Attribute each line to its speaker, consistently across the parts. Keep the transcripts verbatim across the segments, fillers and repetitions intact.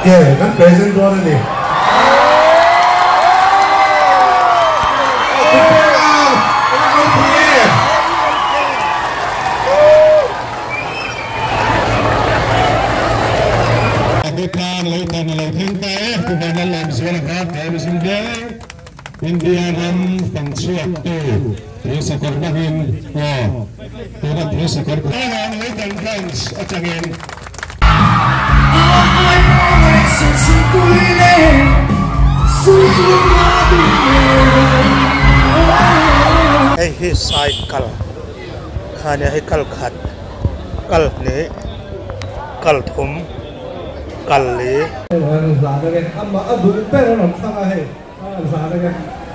Speaker 1: Yeah, kan present doon ni.
Speaker 2: India ram pangsuat tu, terus korbanin, oh, tidak terus korbanin, lekan friends, acangin.
Speaker 3: Hey, his side kal, khanya hey kal khat, kal ni, kal thum, kal li.
Speaker 1: Anh già đây, anh mà anh đuổi bé nó làm sao vậy? Anh già đây.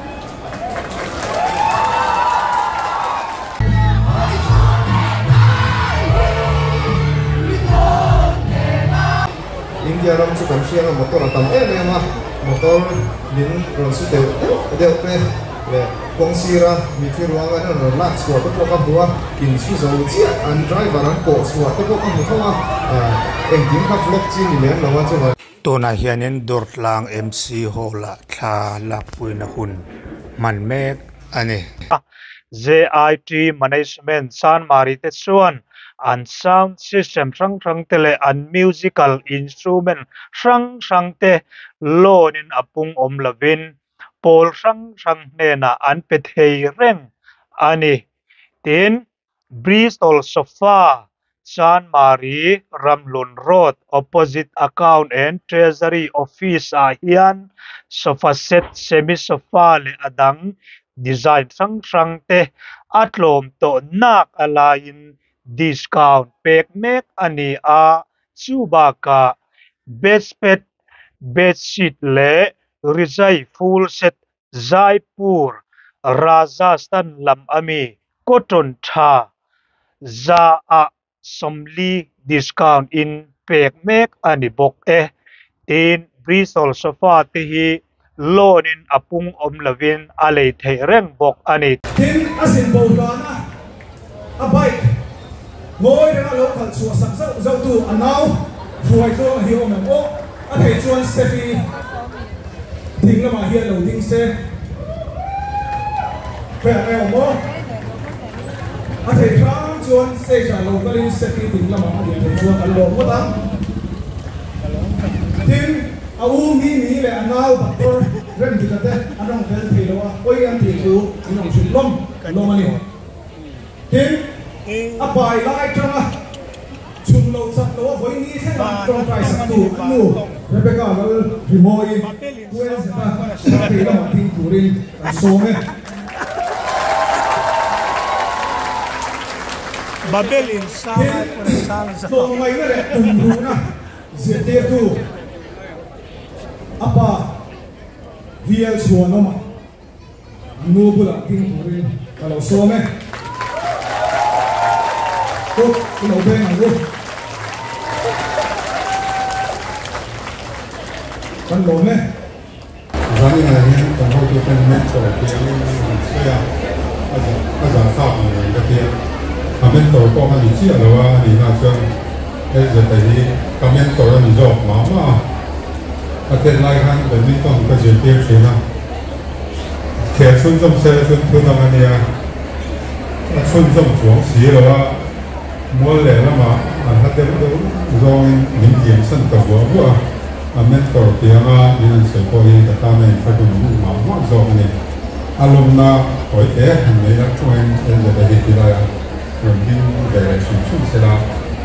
Speaker 1: India ram su kam siang motor tam e ne ma motor din ron su de de pe le kong sira mi thi ruang an no lak su to ko kam bua in su zo chi an driver an ko su to ko kam thawa eng dim ka vlog chi ni le lawa chu
Speaker 3: to na hianin dortlang M C hola thla la puina hun man mek ani J I T management san mari te chuan an sound system rang rang tele an musical instrument rang rang te lonin apung om lavin pol rang rang ne na an pe thei reng ani tin Bristol sofa san mari ramlun road opposite account and treasury office a hian sofa set semi sofa le adang design rang rang te atlom to nak alain discount pek mek ani a chubaka bedspread bedsheet le rizai full set jaipur rajasthan lam ami cotton tha za a somli discount in pek mek ani bok e tin Bristol sofa te hi lonin apung om lavin alei thei reng bok ani
Speaker 1: tin asin bo na a bike ngồi để nó lâu thật sửa sắm dâu dâu tu ăn nấu ruồi cho hiểu mà bố anh thấy chuan Steffi thỉnh là mà hiện đầu thỉnh xe về mèo bố anh thấy khám chuan xe trả lâu cái linh Steffi thỉnh là mà hiện thấy chuan ăn lẩu quá lắm thỉnh à u mi mi là ăn nấu bạc bơ rem thì cái đấy anh không thấy thì đâu à ôi anh thì chú anh không chịu lắm lắm anh thỉnh a bài lại cho nó chung lâu sắp lâu với ní thế nào trong bài sắp tủ ăn ngủ Rebecca nó thì môi quên sẽ ta sắp thì nó mà tin thủ đi số nghe
Speaker 3: Babelin sang sang
Speaker 1: so ngay cái này cùng đủ na diệt tiêu tu apa hiel chua nó mà nu bula tin thủ đi kalau số nghe Cô, cái đầu bên này luôn con lồn đấy
Speaker 4: Giá như này nhưng còn hôi tôi tên mến tổ tiếng xe Bây giờ sao mà cái tiếng Mà mến tổ có mà mình chia làว่า你那声 Bây giờ tại vì Cả mến tổ là mình dọc mà mà Mà tên lại khăn bởi mình không có chuyện tiếng thế nào Kẻ xuân trong xe xuân thương làm anh à Xuân trong xuống xí làว่าmua lẻ lắm mà anh hát đều đều do những điểm sân tập võ vua anh men tổ tiếng à những sự coi như ta mình phải dùng những máu máu do này alum na hỏi thế hàng này là cho anh em giờ đây thì là rồi đi về chuyển xuống xe là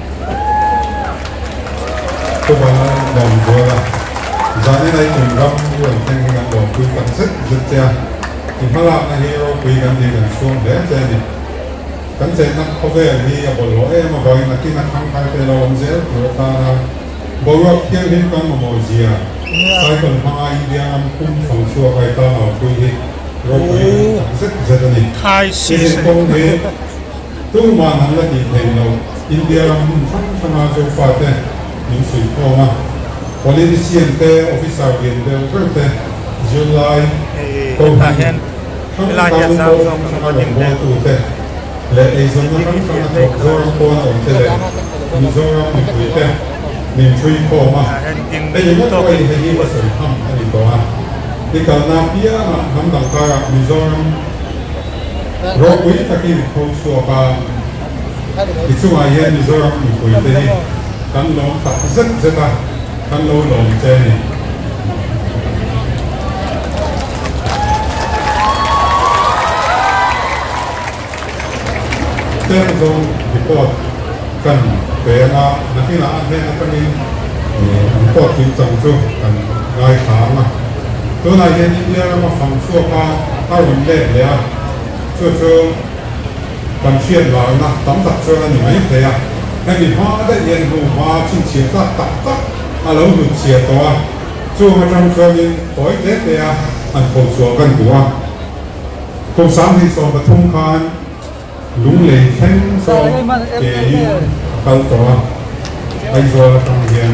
Speaker 4: tôi bảo là đồng vừa là giờ này cùng gom rồi thành cái đồng đồng quy cẩn rất rất cha thì mà làm này hero quy cẩn thì cần xuống để chơi đi kan se nak khove ni a bol lo e ma vai na ki na khang khai te lo om zel ro ta na bo ro kya hin kan mo zia sai kon ma india am kum phang chua kai ta ma ku hi ro ku rất rất ni
Speaker 3: khai si
Speaker 4: ko ne tu ma han la ni thei lo india am phang phang a jo fa te ni si ko ma politician te officer gen de ko te july ko ta hen la ya sa so ma ni te le e zona kan kan ko zora ko na on tele ni zora ni kuite mình truy khô mà bây giờ nó quay hay như là sự hâm hay gì đó thì cả nam bia hâm đằng cả mình do rồi quý ta khi mình không xua cả thì chúng ai hiện mình do mình quý thế căn lông tập rất rất là căn lông lồng chơi này tên trong report cần về mà là khi là anh thấy anh có đi report chính trọng chung cần ngay tháng mà chỗ này hiện đi ra mà phòng xua qua ta vấn đề là cho cho cần xuyên vào là tóm tập cho là những mấy thế à cái bị hoa đã hiện hồ hoa chính chiến ra tập tập à lâu được chia to cho mà trong cho nên tối tết thế à anh cầu xua gần của công sáng thì so với thông khan lúng lệ thanh so để cầu tòa anh do trong hiện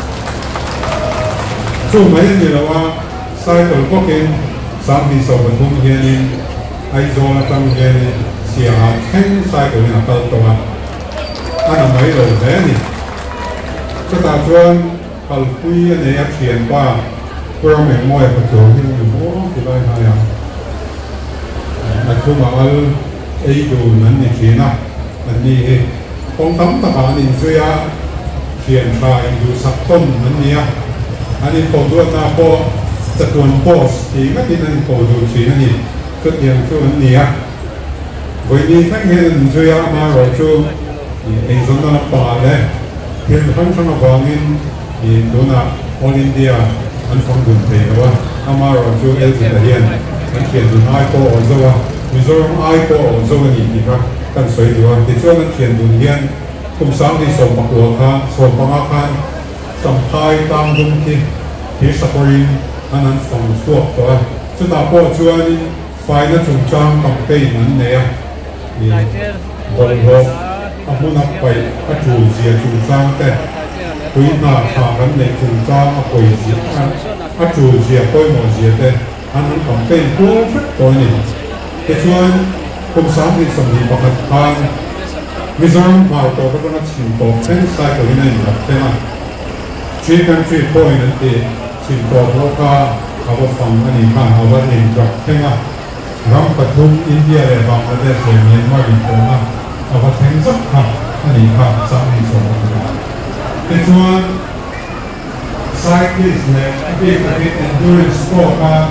Speaker 4: chú mấy người là sai cầu có kinh sáng thì so với thông hiện anh do trong hiện xìa thanh sai cầu là cầu tòa anh là mấy đầu thế này cho ta chuyên cầu quy này áp triển qua qua mình môi của chỗ thì mình bố thì đây hay à anh chú bảo ấy dù nắn này chuyện à anh đi con tắm tập anh in suy à chuyện khai dù sắp tôn nắn này à anh đi cầu đuôi na po tập tuần post thì mấy tin anh cầu dù chuyện này xuất hiện cho anh này à với đi khách nghe anh suy à mà rồi chú thì anh giống nó bảo đấy hiện không trong nó vang in thì đó là all India anh phong đường thế đó à mà rồi chú el thì là hiện anh chuyện từ hai po ở đâu mình rồi ai có rồi gì thì các căn soi được thì cho nên chuyện đồn hiền cùng sáng đi sầu bạc lúa khan sầu bạc khan trong hai tam dung thì thì sapori anh anh phòng suốt đó chúng ta có cho nên phải nó trùng trang bằng cây mình nè thì còn rồi anh muốn học phải các chủ gì trùng trang thế quý nào thà vấn đề trùng trang mà quý gì các chủ gì tôi một gì thế anh muốn bằng cây cố rất tối này cái chuyện công sáng thì sầm thì bạc hàng mình rằng vào tổ các nó chỉnh tổ phép sai của cái này là thế nào chỉ cần chỉ point là thì chỉnh tổ nó cả họ có phòng anh em họ có hình dạng thế nào ram cả thun India này vào cái đây thì miền ngoài biển tổ nào họ có thành rất hẳn anh em họ sáng thì sầm cái chuyện cyclist này cái cái endurance sport mà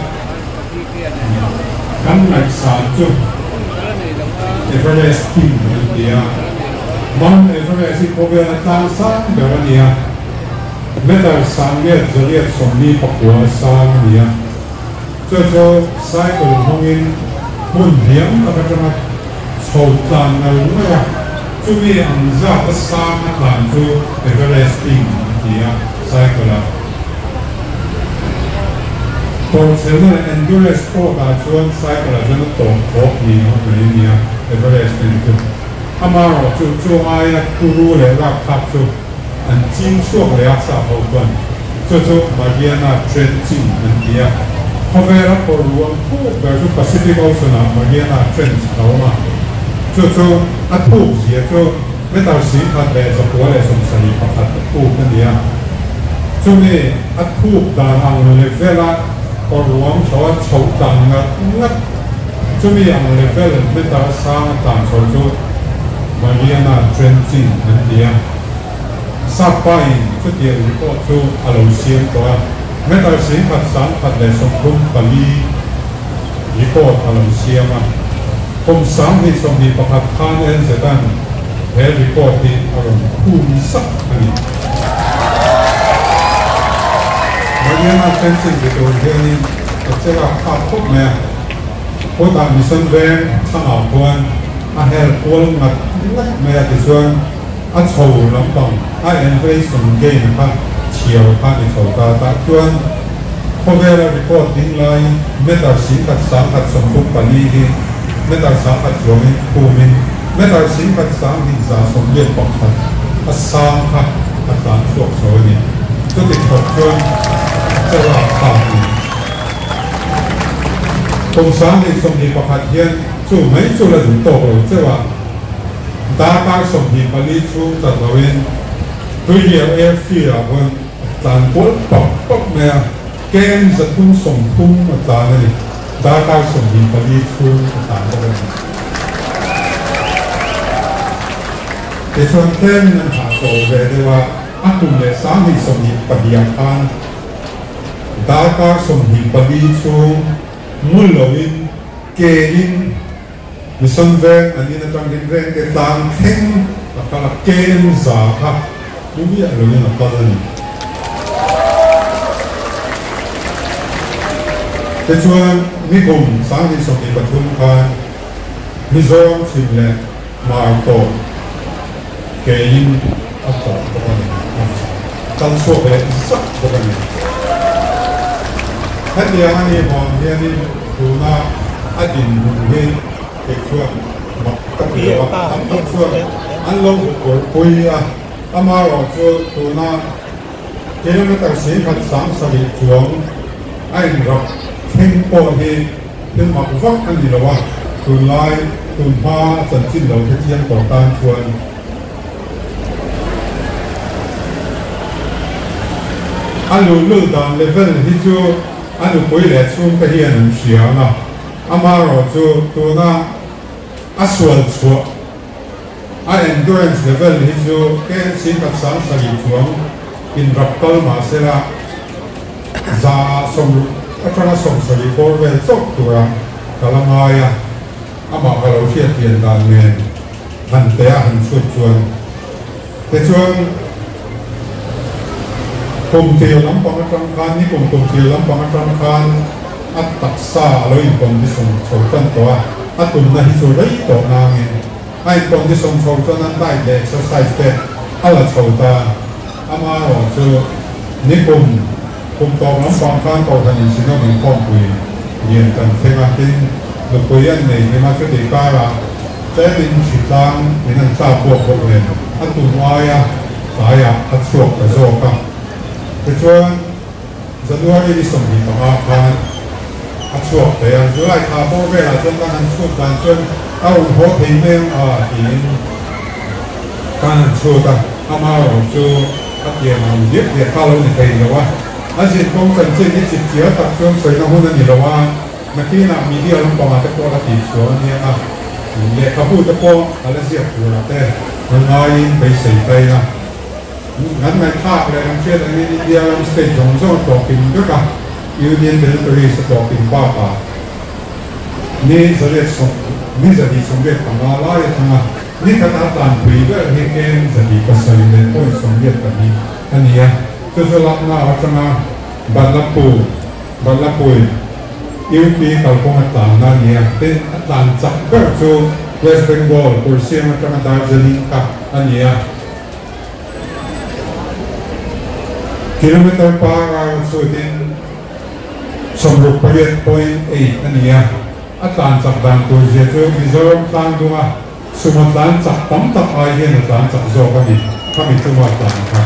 Speaker 4: căn lại sản xuất Everest King India Mount Everest có vẻ là tăng sang cái này metal sang nghe giờ liệt sống đi bọc của sang này cho cho sai của hông in muốn hiếm là cái này sầu tàn là đúng rồi chú ý ăn ra cái sang làm cho Everest King India sai của là còn thế này endurance sport là chuyên sai của là chuyên tổ hợp gì nó cái gì à Everest này chứ Amaro chú chú ai là guru để ra khắp chú anh chính suốt để áp sát hậu tuần chú chú mà kia là chuyên chính anh kia không phải là có luôn thu về chú Pacific Ocean mà kia là chuyên đâu mà chú chú áp thu gì chú mấy tàu sĩ phát để cho của để sống sài phát phát thu cái gì à chú này áp thu đàn hàng level còn ruộng cho chậu tàn ngắt ngắt chú mi ăn level bên ta sang tàn chậu chú mà đi ăn chuyên chính anh đi à sắp bay chú tiền có chú à lâu xiên đó mấy ta xin phát sáng phát để sống không phải đi đi có à lâu xiên mà không sáng thì sống thì bắt hạt than em sẽ đan thế đi có thì à lâu cuốn sắc anh mà đi ăn chuyên chính thì tôi thấy ni cái là khá tốt nè, có ta mình sân ven sang học quan, anh hẹn quan ngặt ngặt mẹ thì xuân, anh sầu lắm bằng, anh em phải sùng game khác, chiều khác thì sầu ta ta xuân, có vẻ là report tin lại, mấy ta xin các sáng các sòng phục bản đi đi, mấy ta sáng các giống như khu mình, mấy ta xin các sáng thì giả sòng liên bọc thật, các sáng khác các sáng suốt rồi nè, cho đến học xuân, cho là khảo công sáng thì sống thì bạc hạt hiền chú mấy chú là đủ tổ rồi chứ ạ ta ta sống thì mà đi chú thật là bên tôi hiểu em phi là con tàn cuốn bọc bọc nè kem giật cũng sống thung mà tàn này đã cao sống gì phải đi thung tàn đó này để cho kem nên hạ tổ về đây là ác cùng để sáng thì sống gì phải đi ăn đã cao sống gì phải đi thung mua lẩu in kê in mình sân ven anh ấy trong cái ven cái tàn thinh và cả là kem giả ha đúng vậy rồi nhưng mà con này thế cho mình cùng sáng đi sống đi bật hung khan mình do xin lệ mà tổ kể in ở tổ của con này trong số về sắc của con này hết đi anh ấy mòn đi anh ấy tu na anh đình hùng hê cái chuột mặc tập điều tập tập chuột anh lâu của quỳ à ama rồi cho tu na cái nó mới sĩ phát sáng sợi chuông anh gặp thêm bộ thì thêm mặc vóc anh gì đâu à tu lai tu hoa trần chín đầu cái chiên tổ tan chuột anh lù lù đàn level thì chưa anh lù quỳ lệ xuống cái hiện hình xìa nào ama rồi cho tu na aswal chuột I endurance level hi chu ke sin ka sang sa gi chuang in rappal ma sela za som atana som sa gi por vel chok tura kalamaya ama ka lo thia tian dan ne han te a han chu chuan te chuan kum te lam pang atang khan ni kum kum te lam pang atang khan at tak sa lo in kom di som chau tan to a atum na hi chu rei to na nge ai còn đi sống sâu cho nên đại để exercise thế, hay là sâu ta, ama ở chỗ ní cùng cùng tàu lắm bằng phan tàu thành những nó mình phong quỳ, hiện cần thêm ăn tin, được quỳ anh này nhưng mà cái gì cả là thế mình chỉ đang mình đang sao buộc buộc lên, ăn tụi ngoài à, tại à, ăn suộc cái số cả, cái chỗ dân ngoài đi sống gì đó mà phan, ăn suộc để ăn dưới lại thà bố về là chân đang ăn suộc đang chânเอาหัวทิ้งเองอ่ะทิ้งการชูตาอามาเราชูอัดเยี่ยมเย็บเย็บข้าวเราในใจเราว่าอาชีพของฉันเช่นนี้จิตเจียตัดช่วงสวยน้ำหุ่นนี่เราว่าเมื่อกี้น่ะมีที่เราประมาณตะโกนติดชัวเนี่ยอ่ะเนี่ยเขาพูดตะโกนอะไรเสียหัวเราแต่มันน้อยไปใส่ใจนะงั้นในภาคอะไรทั้งเช่นอันนี้เดียวมันสเตจของช่วงต่อปิ่นด้วยกันยูเนียนเดลิเวอรี่สต่อปิ่นบ้าป่านี่จะเรียกส่งนี่จะดีสมเด็จของเราไล่ทั้งนั้นนี่ขนาดต่างปีด้วยเฮเกนจะดีก็ใส่ในต้นสมเด็จแบบนี้อันนี้จะจะรับหน้าวัฒนาบัลลังปูบัลลังปุยอิวปีกับพวกต่างนั่นเนี่ยเป็นต่างจากเบอร์จูเวสต์เบงกอลปุยเซียมาจากดาร์จิลิงกับอันนี้กิโลเมตรปาราสุดินสมรูปประเวท point eight อันนี้อาจารย์จับดังตัวเจ้าเจ้ามิโซรัมตั้งตัวสมัติการจับตั้งตับไอเดียนอาจารย์จับโซ่ก็มีก็มีตัวอาจารย์ครับ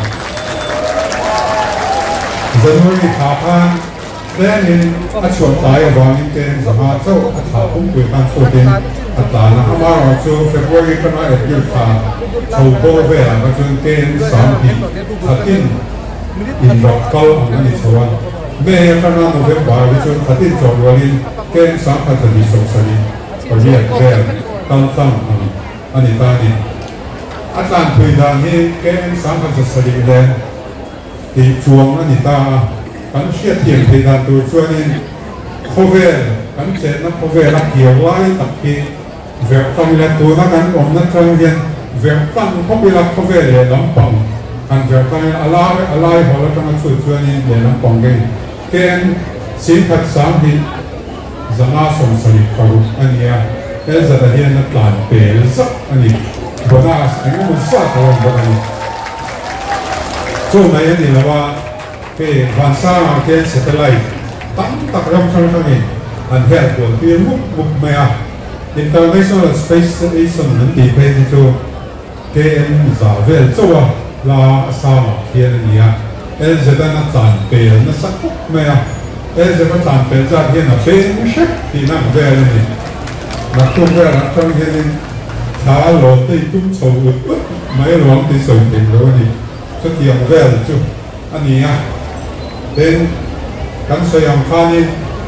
Speaker 4: จะนู้นที่ขาพันแล่นินอาชวนตายวันนี้เป็นสมาเจ้าอาชาพุ่งคุยกันสุดเด่นอาจารย์นะครับว่าเราจะเฟบรุยกันมาเอ็ดยุทธาชาวโบเวลมาจนเกณฑ์สามปีขัดอินอินรักเก่าอันนี้ชวนเมื่อขณะโนเวมบาร์วิจารณ์ขัดอินจอดวันนี้เกณฑ์สามพันจะมีสองสลีก็เรียกแค่ตั้งตั้งอันอันนี้ตานี้อาจารย์คุยด้านนี้เกณฑ์สามพันจะสลีแดงที่ช่วงอันนี้ตากันเชี่ยเทียมที่ด้านตัวช่วงนี้โคเวลกันเจ็ดนักโคเวลนักเกี่ยวไล่ตักที่เวลตั้งเล่นตัวนักการอมนักการเรียนเวลตั้งเขาไปรับโคเวลเลยลำปังอันเวลตั้งอะไรอะไรหัวเราต้องมาช่วยช่วยนี่เลยลำปังเองเกณฑ์สิ่งขัดสามที่จะน่าสงสัยเขาอันนี้เอลจะได้เห็นนักการเปลี่ยนสักอันนี้บนอาสอันนี้มันสักเขาบนอันนี้ช่วงไหนอันนี้เราว่าเป็นวันสามเกณฑ์เซตไลท์ตั้งตักรำช่างนี้อันแรกตัวที่มุกมุกเมีย International Space Station นั้นตีไปที่ตัวเกณฑ์จะเวลตัวลาสามเทียนนี้เอลจะได้นักการเปลี่ยนนักสักมุกเมียเอลจะมาตามเป็นจากที่นั่นเป็นเช็คที่นั่นเวลนี่นักทุ่งเวลนักท่องเที่ยวนี่ถ้าหลอดที่ตุ้มโซ่ไม่หลวงที่ส่งถึงแล้วนี่ช chút tiếng về chút anh nhỉ đến cắn sợi hàng pha đi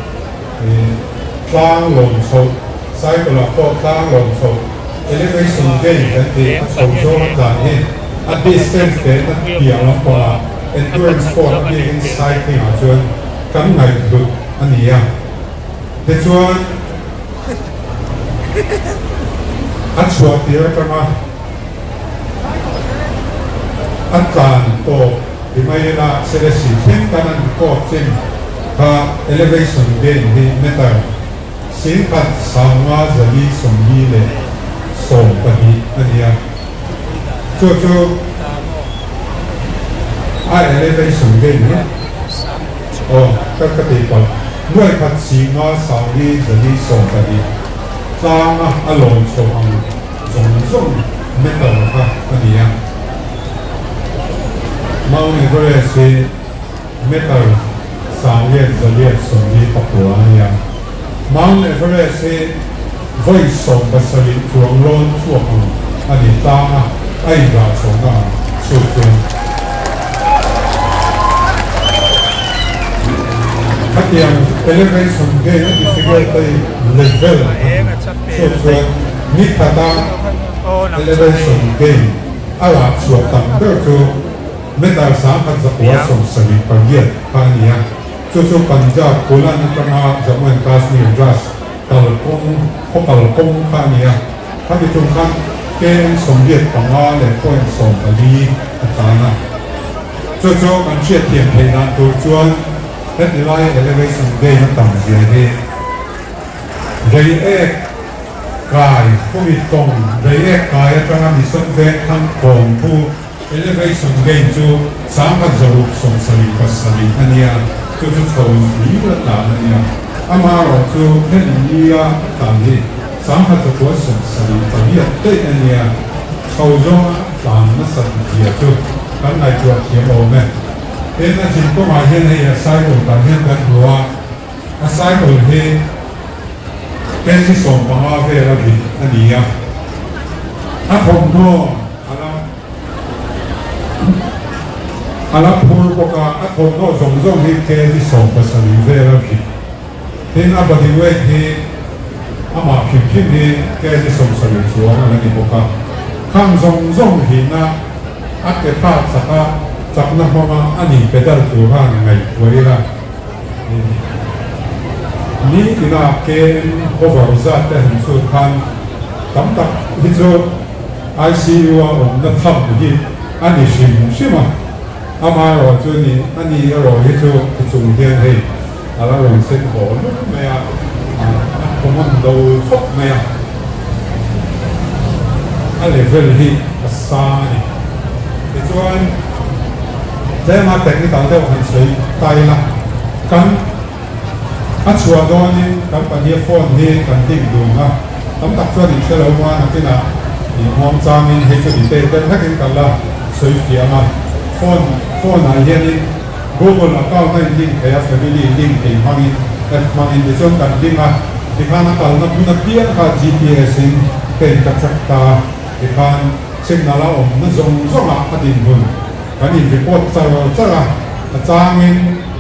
Speaker 4: tăng lồng sâu sai của là có tăng lồng sâu elevation gain cái thì sâu số là gì at distance đến tiếng lắm có là endurance sport đi inside thì họ chuyên cắn ngày được anh nhỉ thế cho anh suy nghĩ cái mà anh chàng to thì mấy là sẽ là sự thêm cái năng có trên và elevation gain thì meter xin cắt sang hoa giờ đi sống đi để sống cái gì anh nhỉ cho cho ai elevation gain nhé oh các cái gì vậy nuôi cắt xin hoa sang đi giờ đi sống cái gì sang à anh lồng sống ăn giống giống meter ha anh nhỉ Mount Everest is metal sang viên giờ liệt sống đi tập của anh em. Mount Everest is với sống và sự chuông lon chuông anh em ta ai ra sống à suốt đêm. Các em elevation gain thì difficulty level suốt đêm nít ta elevation gain à là suốt tầm đó chứ metal sáng phát ra quá sống sợi bằng nhiệt pha nia cho cho Punjab Kuala Lumpur Jammu and Kashmir ras tàu công không tàu công pha nia pha đi trung khăn cái sống nhiệt bằng hoa để coi sống ở đi ta na cho cho anh chuyện tiền thời gian tôi chuan hết lại elevation day nó tầm gì đi dây ek cài không bị tông dây ek cài cho nó bị sân vẹn thăng còn thu elevation gain chu sáng phát dầu sống sali và sali anh em chu chu thầu lý luận là anh em ama rồi chu hết nia tạm đi sáng phát dầu của sống sali và biết đấy anh em thầu do làm nó sạch gì chu cái này chu kiếm ổn nè thế là chỉ có mà hiện nay là sai của bản hiện gần của à sai của thì cái gì sống bằng hoa về là gì anh em à không đâu ala phul boka a thon no zong zong hi ke di som pa sa li ve la ki tin a badi we hi ama phim phim hi ke di som sa li chuan ala ni boka khang zong zong hi na a ke pa sa ka chak na ma ma ani pedal tu ha ngai we la ni ina ke over za te han chu khan tam tak hi chu I C U a om na tham hi ani shim shima ama rồi cho ni anh rồi hết cho dùng tiền thì à là rồi sinh khổ lúc này à không ăn đâu khóc này à anh level hi xa này thì cho anh thế mà đánh cái tàu theo hành水tay là căn anh chùa đó ni căn bản địa phone ni căn định đường à tấm tập cho đi chơi lâu mà cái nào thì mong trang nên hết cho đi tây đến hết cái căn là水phía mà phone phone này hiện đi Google account này link hay family link thì mang in mang in để cho cần link à thì khán giả nó cũng được biết cả G P S in tên các chắc ta thì khán signal là ông nó dùng rất là phát triển hơn cái này thì có cho cho là trang in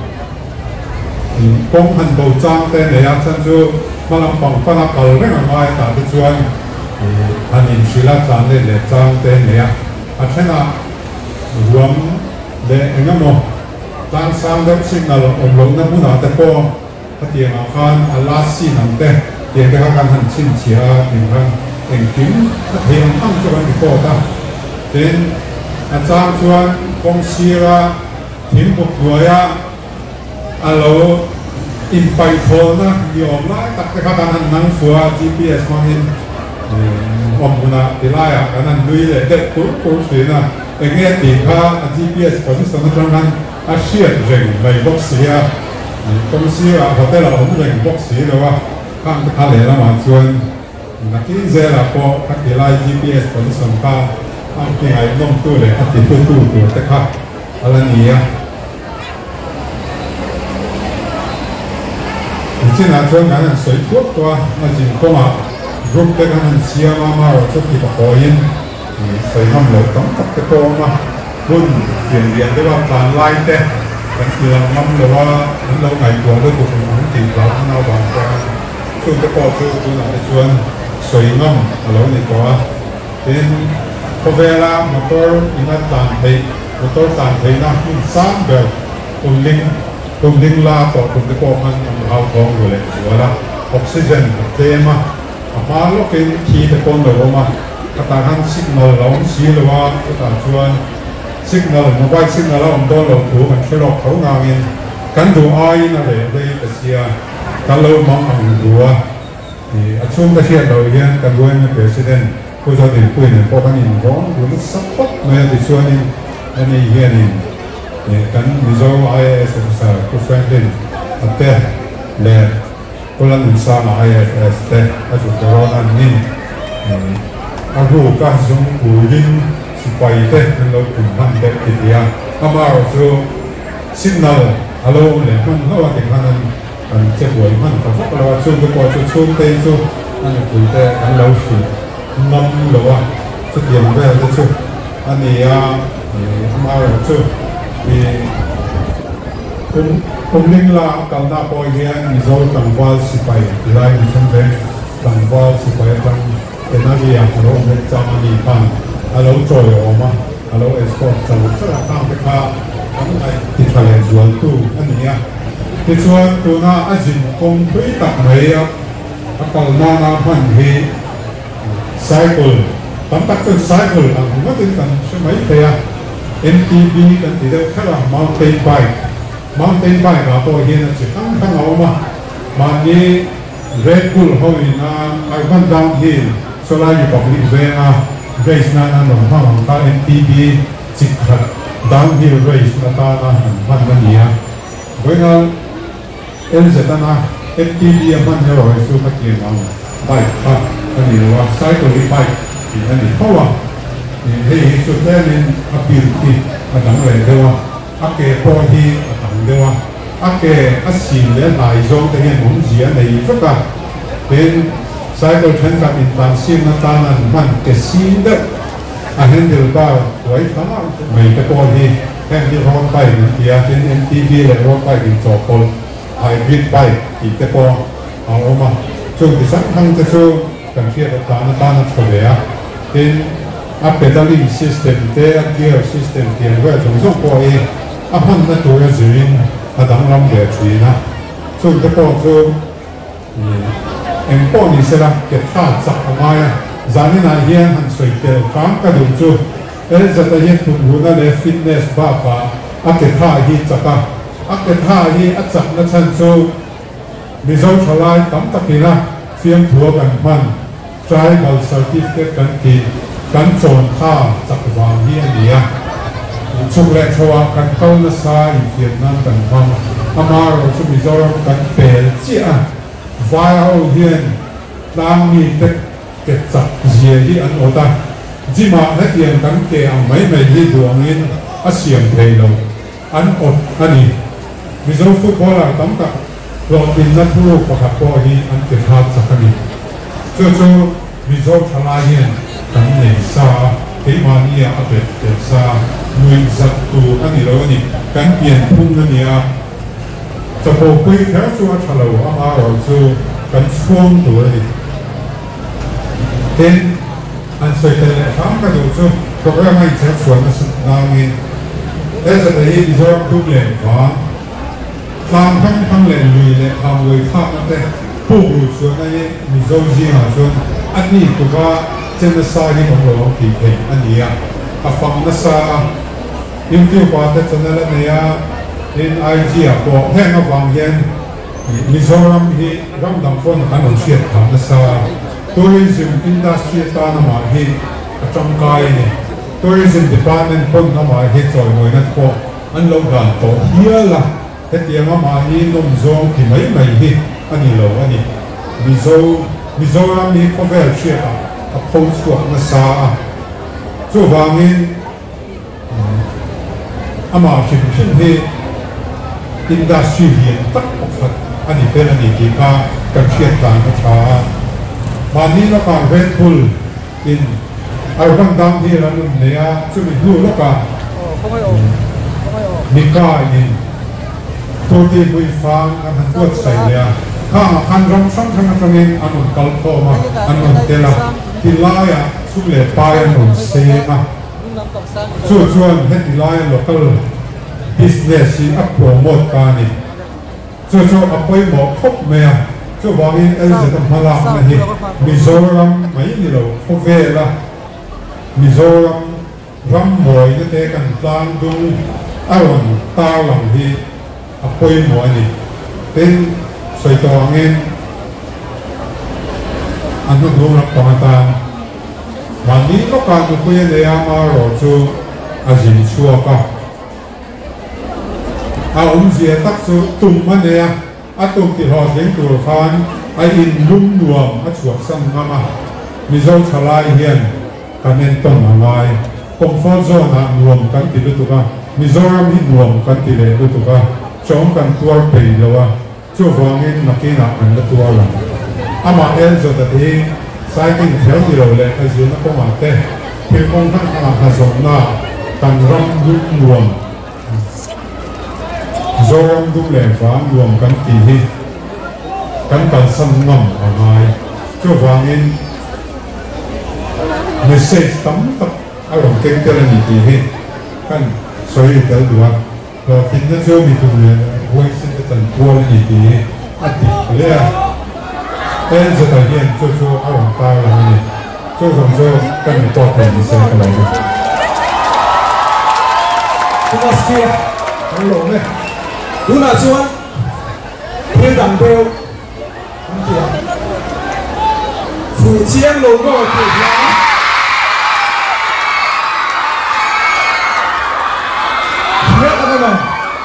Speaker 4: công hành đầu trang tên này à chân chú mà làm bằng phần là cầu rất là ngay tại cái chuyện thì anh in chỉ là trang này để trang tên này à à thế là rùm để anh em nói tăng sang đất sinh là ông lớn năm muốn ở đây po cái tiền nào khan Allah xin nằm đây tiền cái khăn hành xin chia tiền khăn tiền kiếm tiền tăng cho anh po ta đến anh trang chuan công sĩ ra tiền một người à alo in bay phone na nhiều lắm tất cả các anh năng phua G P S mang in ông muốn à thì lại à anh nuôi để để cố cố xuyên à anh nghe thì ha G P S có những sản phẩm năng à share rừng về box xí à công sĩ à hotel là ông rừng box xí rồi à khang khang lẽ là mà chuan là cái gì là có các cái lại G P S có những sản phẩm anh cái ngày nông tu để anh thì tu tu tu tất cả à là gì à trên là chuan cái này sấy thuốc toa mà chỉ có mà group cái này xia mà mà rồi chút thì có yên sấy năm lỗ tấm tập cái to mà บุญเสียงเรียนได้ว่าการไล่เต้กันเรื่องมันหรือว่ามันเราไงตัวด้วยบุญของตีเราเราบางแกช่วงจะพอช่วงคุณอาจจะชวนสวยงามเราในตัวเป็นพอเวลามอเตอร์อินัดต่างไปมอเตอร์ต่างไปนะมันสร้างแบบตุ่มลิงตุ่มลิงลาต่อตุ่มตะโกมันเอาทองอยู่เลยหัวละออกซิเจนเทมามาลูกเป็นขีตะโกนหรือว่ากระต่ายหันสิกนอลเราสีหรือว่ากระต่ายชวนสิกนอลมาไว้สิกนอลเราโดนเราถูกันช่วยเราเขางานเงินกันดูอ้อยนั่นเลยได้แต่เสียกันเรามองอ่างดูว่านี่ช่วงตะเคียนเราเห็นกันด้วยในประธานผู้ชายที่คุยเนี่ยพอกันนี่ร้องดูนี่สักพักเมื่อที่ชวนนี่อันนี้เห็นนี่นี่กันมิโซไอเอสภาษาผู้แฟนดินอันเตะเล่คนละหนึ่งสามไอเอสเตะอาจุดร้อนอันนี้อารูก็ส่งผู้ยิงสิไปเตะเป็นเราถึงพันเตะทีเดียวอามาเราจะสิgnalฮัลโหลเนี่ยมันเราว่าถึงพันนั้นอันเจ็บหัวมันแต่พวกเราช่วงตัวช่วงช่วงเตะช่วงอันนี้คุยแต่อันเราสิน้ำหรือว่าสุดยอดเลยจะช่วงอันนี้อ่ะอามาเราช่วงมีผมผมลิงลาการนาปอยเฮียมิโซตังวาลสิไปไล่มิชมเดนตังวาลสิไปตังเป็นนักเรียนฮัลโหลเมจามันดีพันฮัลโหลจอยออกมาฮัลโหลเอสโคจะลุกสลับตามไปค่ะทำไงที่ทะเลสวนตู้อันนี้อ่ะที่สวนตู้น่าอาจิมคงคุยตักไหนอ่ะถ้าการนานาพันฮีไซเคิลตั้งแต่เป็นไซเคิลอันผมก็ถึงกันใช่ไหมเทีย เอ็ม ที บี กันที่เดียวแค่ละ mountain bike mountain bike เราตัวเห็นนะจิตตั้งตั้งเอามามันนี่ Red Bull เขาอีน่ะไอ้บ้าน downhill โซล่าอยู่กับลิเวน่ะ race นั่นนั่นหนุ่มห้องตา เอ็ม ที บี จิตขัด downhill race นั่นตาน่ะมันมันนี่ฮะเพราะงั้นเอ็นเสร็จนะ เอ็ม ที บี มันจะรอให้สู้กับเกียร์มันไปครับอันนี้ว่า cycle bike อันนี้เพราะว่าเฮ้ยสุดแท้นี่อัพบิลที่อันนั้นเลยเดียวว่าอักเกพอที่อันนั้นเดียวว่าอักเกอัศสินและนายจงแต่เห็นมุมเสียในฟุกะเป็นสายตัวฉันกับอินทันซีนตานันมันเกสินเด็กอันนั้นเดียวก็ไว้ทั้งนั้นไม่แต่พอที่แค่ที่ร้อนไปเนี่ยที่อาจจะเอ็ม ที บี เลยร้อนไปถึงสองคนไฮบริดไปอีกแต่พอเอาออกมาช่วงที่สักครั้งจะช่วงกันเทียบกับตานันตานันเขาเลยอ่ะเป็นa pedaling system, the gear system, the way to so for a upon the door is in a down long there tree. So the port and pony set up get hearts up a mile, Zanina here and straight there, Franka do too. There is a yet to Luna fitness baba, at the car heats up, at the car he at Saknatan so result a light, Tamtapina, film poor and one, tribal certificate country. กันโจรข้าจักรวาลที่อันนี้ชุกแรกชวากันเข้าหน้าซ้ายเวียดนามกันฟังอามาเราชุมิจารกันเปรเจียวายเอาเฮียนตามมีเด็กเก็บจักเจียที่อันโอตาจิมาให้เตียงกันเกี่ยงไม่ไม่ที่ดวงนี้อาเซียนเพลย์ลงอันอดอันนี้มิจารฟุตบอลเราตั้งแต่รอบินนักลูกประคับปอฮีอันเกิดหาสักนี้เจ้าชูมิจารทลายเฮียนกันเนซ่าเทมานีอาเบตเตซ่านุยจัตตูอันนี้เราเนี่ยกันเปลี่ยนพุ่งนั่นเนี่ยจะพบคุยแค่ชัวร์ทะเลาะมาเราจะกันช่วงตัวนี้เห็นอันสุดท้ายทำกันดูชัวร์ก็ไม่ไม่ใช่ส่วนนั้นนามินแต่จะได้ยินจอบทุกเรื่องว่าทำทั้งทั้งเรื่องลุยเลยทำเลยทำนั่นแต่ผู้รู้ส่วนนั้นมีโจจีหาส่วนอันนี้ตัวเจนสายที่ผมบอกที่เห็นอันนี้อ่ะฟังนัสซาอินฟิวปาร์ตเจนนั่นเนี่ยอินไอจีอ่ะบอกแห้งฟังเย็นมิโซรัมที่รัมดังคนกันหนุนเชียร์ทำนัสซาทัวริซึมอินดัสทรีตานามาที่จังไกเนี่ยทัวริซึมดีพาร์ตเมนต์คนนามาที่จอยมวยนัดพออันลงกันต่อเฮียละแต่เดียงอามาที่นุ่มโจที่ไม่ไม่ที่อันนี้เราอันนี้มิโซมิโซรัมที่เขาเวลเชียร์a post to na sa so wangin ama chin chin he industry hi tak ophat ani pen ani ki ka kan chiat ta na cha mani la ka Red Bull in urban down here an ne ya chu mi du la ka มีก้ายนี่ตัวที่บุยฟังอันนั้นก็ใส่เลยข้าอันรำซ้ำทั้งทั้งนี้อันนั้นกัลโคมาอันนั้นเดล่าที่ไล่อะสุดเลยไปอันนั้นเสียมาชวนชวนเห็นที่ไล่ local business ที่อัพโปรโมทการนี่ชวนชวนอัพไปบอกครบเมียชวนว่านี่เอลจะทำมาลักนะฮิมิโซรัมไม่นี่เราโอเคละมิโซรัมรำมวยนี่เตะกันตามดูอารมณ์ตาหลังที่อัพไปมวยนี่เป็นใส่ตัวเงินอันนั้นรู้รับต่างต่างวันนี้ก็การดูคุยเรื่องมาโรจูอาจินชัวก็อาอุ้มเสียตักสุตุ่มมันเนี่ยอาตุ่มที่หอเสียงตัวฟันไออินลุ่มรวมอาชวกซ้ำมามามีเจ้าชลายเฮียนการเน้นต้นอะไรคอมฟอร์ตโซนรวมกันติดตัวกันมีเจ้ารามิรวมกันติดเลยตัวกันจอมกันตัวเปย์แล้วว่าช่วยฟังเงินนักกินนักอันตัวหลังอามาเอลจะตัดที่สายกินเที่ยวที่เราเล่นอายุนักก็มาเตะเพื่อคงทั้งขนาดผสมหน้ากันรำดุรวมโจรำดุเล่ฟังรวมกันตีที่กันกันซ้ำน้ำอะไรช่วยฟังเงินเมสเซจตั้มตั้มอารมณ์เก่งเจริญตีที่กันสวยเกินตัวเราคิดว่าช่วยมีตัวเองไว้สิ่งที่ตั้งตัวนี่ดีอัดติดเลยเป็นสถานที่ช่วยช่วยอารมณ์ตาเราเนี่ยช่วยส่งช่วยกันต่อไปในเส้นกันเลย
Speaker 1: ทุกคนเสียทั้งหลงเลยดูหน้าชวนเพื่อนดังเบลทั้งเดียวฝูเชียงโลโก้ติดแล้วเยอะกันเลย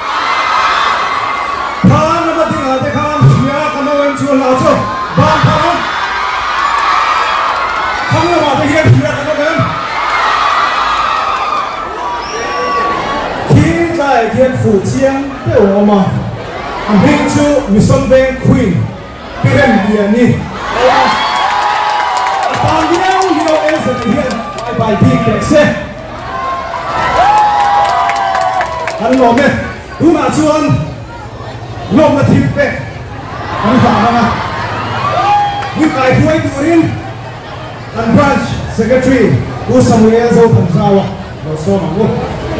Speaker 1: พานักบัตรที่หาได้ข้ามเชียร์กันเอาเองชวนเราชวนบ้านพร้อมทั้งระหว่างที่เฮียเชียร์กันเอาเองที่ได้เทียนฝูเชียงได้ออกมาอันพิงชูมิสซันเบงควีนเป็นเรื่องเดียนี่ตอนเดียวที่เราเองสักเทียนไปไปที่เด็กเซ่อันหลงเนี่ยดูหน้าชวนลงมาทิพย์เป็ดอันฝ่ามาวิกายห้วยดูรินอันบรันช์เซคเรทรีอุสมุเอโซพันซาวะเราโซ่มาบุ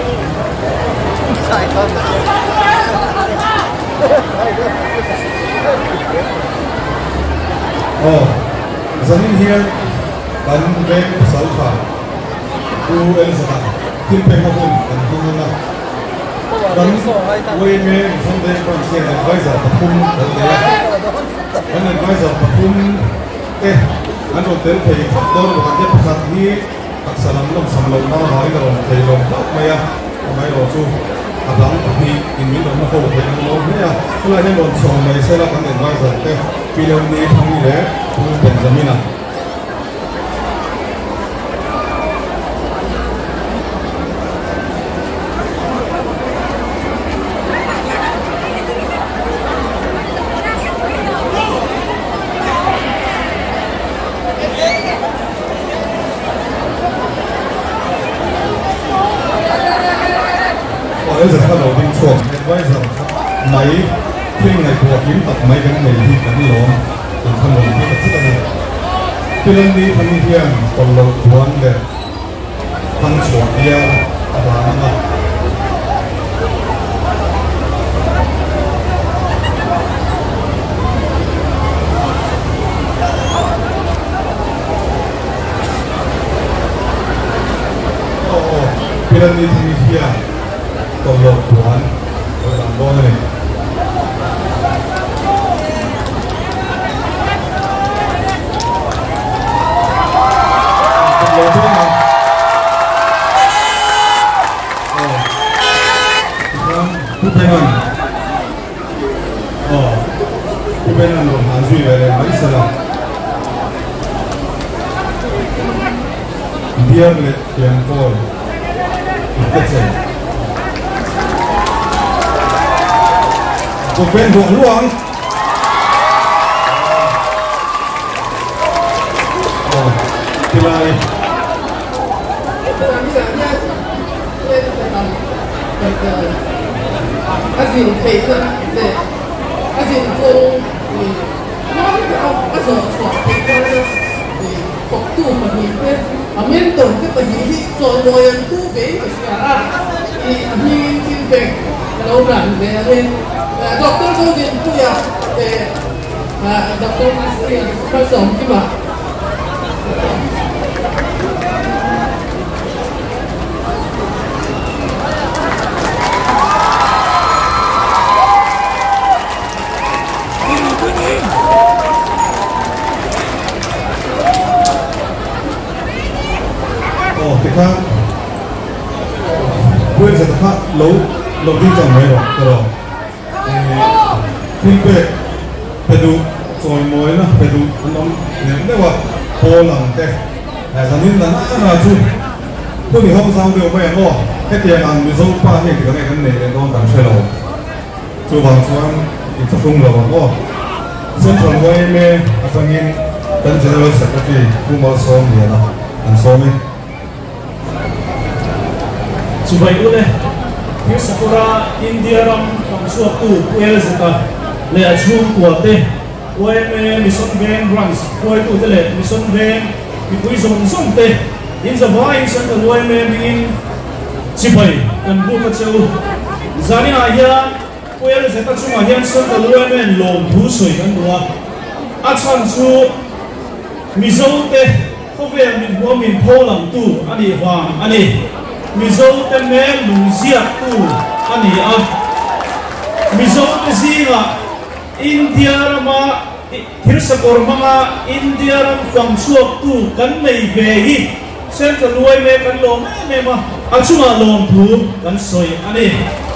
Speaker 1: โอ้จะนี่เฮียกันเบงสัลฟาดูเอลซ่าทิพย์เป็นขบุนกันทุ่งนากันวัยเมย์สันเดย์ฟังเสียงไว้จากปฐุมเดี๋ยวอันนั้นไว้จากปฐุมเอ๊ะอันนั้นเดินไปขับโดนกันเจ็บขัดที่ตักสลัมลงสำลงมาหอยกระโดดไปลงตักไม่อะทำไมเราสู้อับหลังที่อินวินเราไม่เข้าไปลงเนี่ยเวลาเนี่ยโดนชงไม่ใช่ละกันเดินไว้จากเอ๊ะปีเดียวนี้ทำนี่แหละคุณเป็นจามินะไอ้สัตว์ถ้าเราเป็นช่วงไว้สัตว์ไหมเพ่งในตัวหินตัดไม้กันในที่กันนี่หรอเป็นขนมที่ตัดที่ตัดเป็นเรื่องนี้พันเทียนตลอดทวนเด็ดพันช่วงเดียวอะไรนั่นแหละโอ้เป็นเรื่องนี้พันเทียนตลอดทวนเวลาบ่อยเลยตลอดทวนผู้เป็นนั่นอ๋อผู้เป็นนั่นหลงหาช่วยอะไรไม่สละเดียร์เลยเพียงพอเด็กเจ๋งผมเป็นห่วงหลวงโอ้ที่ไร
Speaker 5: a zin thei na le a zin ko ni no a zo chwa thei ko na ni kok tu ma ni pe a men to ke pa ni hi zo lo yan tu ve ka sia ra ni ni tin pe lo ran ve le doctor ko din tu ya e doctor Masri ka som ki ba
Speaker 1: khác quên sẽ khác lâu lâu tin chẳng mấy rồi rồi tin về phải đủ rồi mới là phải đủ nó nếu đấyว่าพอหลังแต่แต่ตอนนี้นั้นน่าจุพวกนี้ห้องซ้ำเดียวไม่ก็แค่เตียงอันมีโซ่ป้าเนี่ยก็ไม่กันเนี่ยต้องการช่วยเราจู่บางส่วนอีกสักทุ่งเราก็เส้นทางไว้เมื่ออาจารย์ยินตั้งใจเราสักทีผู้มาซ้อมเนี่ยนะอันซ้อมไหม
Speaker 6: จุบัยอุเลยที่สักราอินเดียรัมของสวบตู้เอลส์ตาเลอชูกัวเตไว้เมื่อมิสซอนเวนบรันส์ไว้ตู้เตเลมิสซอนเวนมีคุยส่งส่งเตอินจะว่าอินสันต์ไว้เมื่อมีอินจุบัยกันบุกเจ้าจานี่อาเฮียเอลส์ตัดช่วงอาเฮียสันต์ไว้เมื่อลงผู้สวยกันตัวอาชันชูมิโซเตเขาเวียนมีหัวมีโพลังตู้อันนี้ว่าอันนี้มิโซเตเมลลุเซียตู้อันนี้อ่ะมิโซเตซีกะอินเดียรามาทิศกอร์มาอินเดียรามฟังสวกตู้กันในเวฮีเส้นกันรวยเมกันลงแม่เมมาอันชุมาลงถูกันสวยอันนี้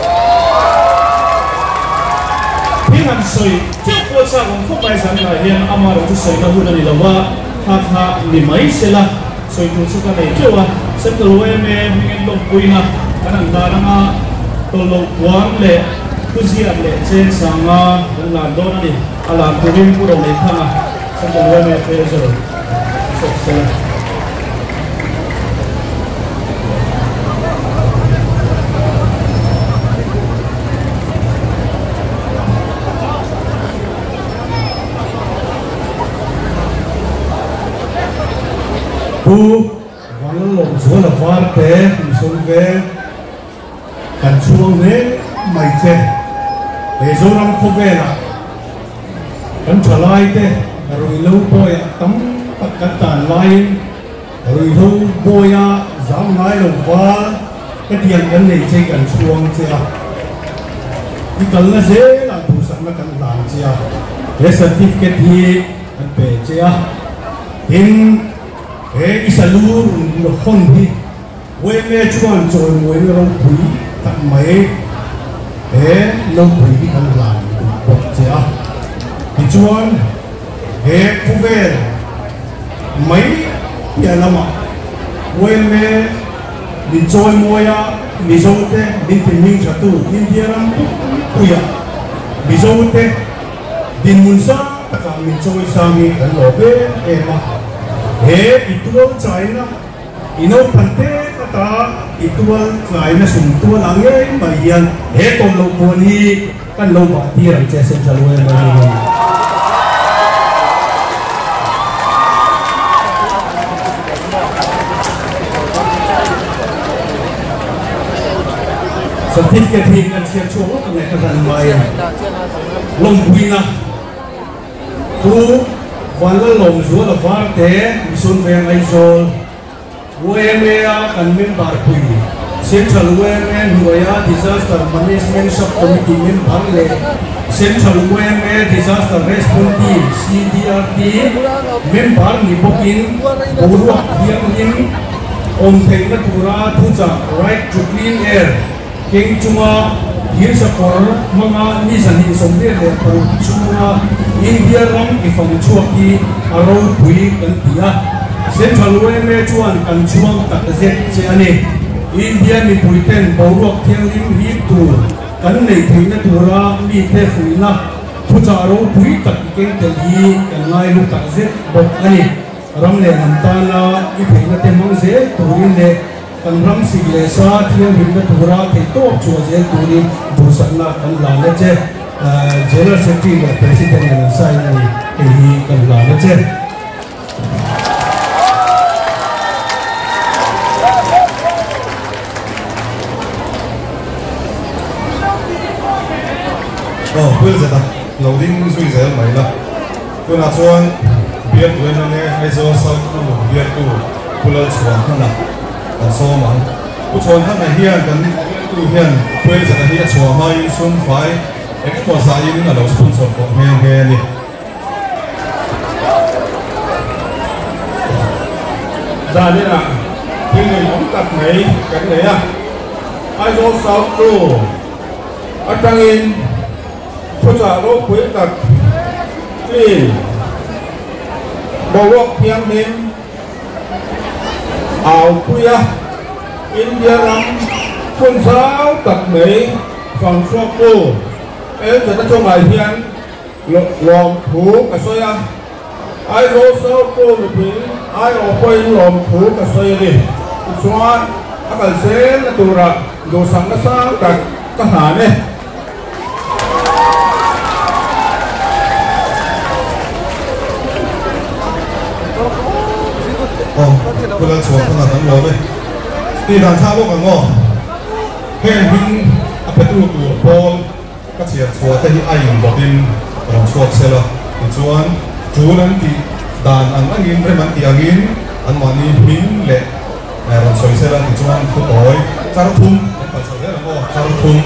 Speaker 6: ที่กันสวยเจ้าพ่อชาของพวกไปสังกัดเฮียนอามาเราจะสวยกันหุ่นนี่ละว่าถ้าถ้านี่ไม่เสร็จละสวยตัวสุดกันเลยเจ้าว่าเส้นกันรวยเมมีเงินลงปุยนะกันนั่งตาลังอ่ะตัวลงวางเลยผู้เสียเลยเส้นสังอ่ะกันหลานโดนนี่อาลามตัวนี้พูดอะไรทั้งอ่ะเส้นกันรวยเมเฟรเซอร์สุดเสีย
Speaker 1: ผู้วันลงส่วนละฟาร์เต้มีส่วนเวกันช่วงนี้ไม่เจ็บเฮ้ยส่วนนั้นเขาเวล่ะกันฉลาดเต้รุ่ยลูกบอยตั้มตักกันตานไล่รุ่ยลูกบอยจำไล่ลงฟ้าก็เตียงกันในใจกันช่วงเจ้าที่กันละเจ้าหลังผู้สังกันหลังเจ้าเฮ้ยสัตย์เกิดที่กันเปเจ้าเห็นเฮ้ยอิสระลูกคนที่เว้ยแม่ชวนจอยมวยเราคุยตัดไม้เฮ้ยเราคุยกันหลายบอกเจ้าที่ชวนเฮ้ยผู้เวรไม่เนี่ยละมั้งเว้ยแม่ดิจอยมวยอ่ะมิโซเต้ดินมิงชัตุอินเดียรัมคุยอ่ะมิโซเต้ดินมุนซาตะการมิจอยสามีกันหล่อเบ้เอ็มอ่ะเฮ้ยอีตัวใจนะอินโนพันเต้ตาอีตัวใจนะสุ่มตัวหลังเอ้ยมาเยียนเฮ้ยตอนเราคนนี้กันเราบาดเจ็บเจสันจะรวยมาเลยสถิติที่กันเชียร์โชว์กันในขนาดใหม่ลงพุยนะกูวันละลงส่วนละฟาร์เต้มีส่วนแบ่งไอโซลเวเมียกันเมมบาร์พุยเซ็นทรัลเวเมียหัวยา disaster management subcommittee เมมบาร์เล่เซ็นทรัลเวเมีย disaster response team ซี ดี อาร์ ที เมมบาร์มีพกินบูรักเพียงยินองค์เทงนัทุราทุจัก right to clean air เก่งจุมาฮิร์สกอร์มังอานิสันหิสมเด็จเลยปูจุมาอินเดียรัมอีฟังชัวกีอารมณ์ปุยกันตีอะเซ็นทรัลเวเมชวนกันช่วงตัดเจ็ดเจอันนี้อินเดียมีปุยเต้นบวกเทียงริมฮิตตูกันในถึงนัทุรามีเทฟุยนะทุจารมปุยตัดเก่งแต่ดีกันไงลูกตัดเจ็ดบอกอันนี้รัมเลนันตาลาอีเพนเตมังเซตูรินเล
Speaker 6: kan ram sigle sa thiam him na thura thei to chu je turi bursana kan la le che general secretary le president ne sai ni hi kan la le che
Speaker 4: oh well zeta loading sui zel mai la tu na chuan biar tu na ne ai zo sau tu biar tu pulal chuan na kan so man u chuan han na hian kan tu hian well zeta hi chuan mai sun fai expo sa in na lo sponsor ko he he ni
Speaker 6: ra đi là khi mình ống tập này cái này à ai zo sau tu ở trang inผู้จ่าโลกคุยกับที่บอกว่าเพียงนี้เอาคุยอินเดียรังคนสาวตัดเหมยฝั่งชั่วกูเอ๊ะจะต้องหมายเพียงลองถูกับซอยไอ้โลสาวกูหรือเปล่าไอ้ออกไปลองถูกับซอยดิส่วนอากาศเสียตัวละดูสังกัดสร้างกับทหารเนี่ย
Speaker 4: oh pulal chuan na tan lo be ti dan tha lo kan ngo hen hin a petu tu pol ka chia chua te hi ai in botin ron chuak sela ti chuan chu nan ti dan an angin reman ti angin an mani min le ron soi sela ti chuan ku toy char thum pa sa le ngo char thum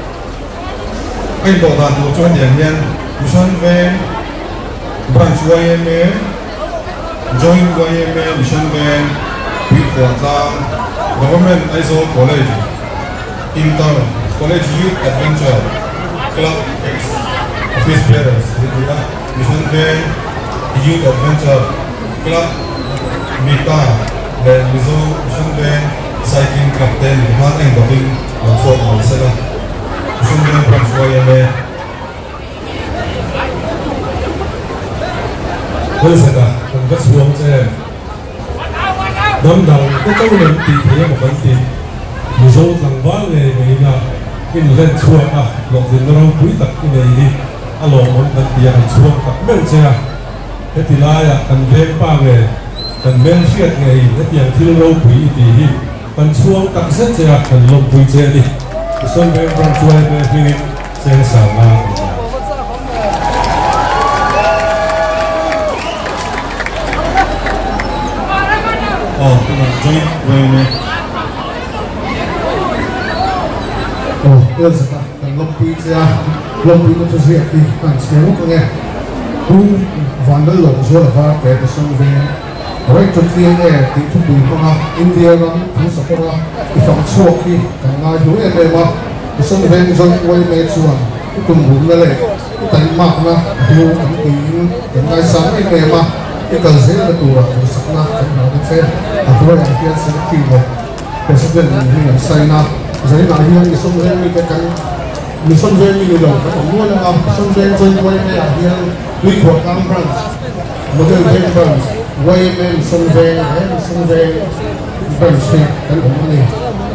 Speaker 4: ai do dan tu chuan yang hian mission ve branch wa ye me join Y M A mission van with Kuantlang government I S O college inter college youth adventure club X office bearers mission van youth adventure club Mita dan Mizo mission van cycling club ten han ang doing ang sport ang sila mission van branch Y M A
Speaker 6: bây giờ là còn rất xuống xe đâm đầu cái châu lên tì thế một vấn tì một số thằng vã này này là cái lên xuống à lọc tiền nó đâu quý tập cái này đi à lọc một vấn tì hàng xuống tập bên xe cái tì lai à cần về ba ngày cần bên siết ngày cái tiền thì lâu quý tì đi cần xuống tập xét xe cần lọc quý xe đi xuân bên trong xuân bên khi xe sảng à
Speaker 4: oh join Y M A
Speaker 1: oh well zeta kan lom pi cha lom pi no se ti kan se ro ko nge tu van der lo zo la va ke de song ve right to clean air ti tu bu ko ha India ram tu sa ko ra i fam so ki kan na ju e me ma de song ve join Y M A chuan tu bu na le tai mak na du an ti kan ngai sa e me ma cái cần sẽ là tù là tù sắc na trong đó cái xe à tôi là cái sẽ kỳ về president như là say na giấy là hiện cái sông lên như cái cái như sông lên như đầu cái còn mua là à sông lên trên quay này là hiện duy của cam branch một cái hiện branch quay lên sông lên đấy sông lên branch này cái cũng này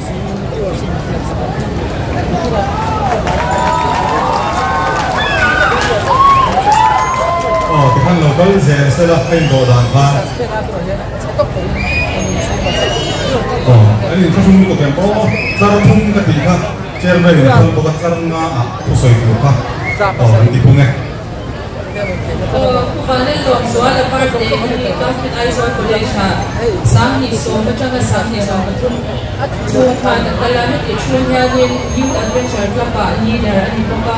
Speaker 4: oh ti han local zen se la ai do dan ba oh ani ka sum ko tempo sar thum ka ti kha chairman ni thum ko ka sar na a tu soi ko ka oh ti ku nge
Speaker 7: Kupanen lo so ala parte ni government I S O college ha sang ni so ma changa sang ni so thum so khan kala ni experience ya ni youth adventure club pa ni der ani ko ka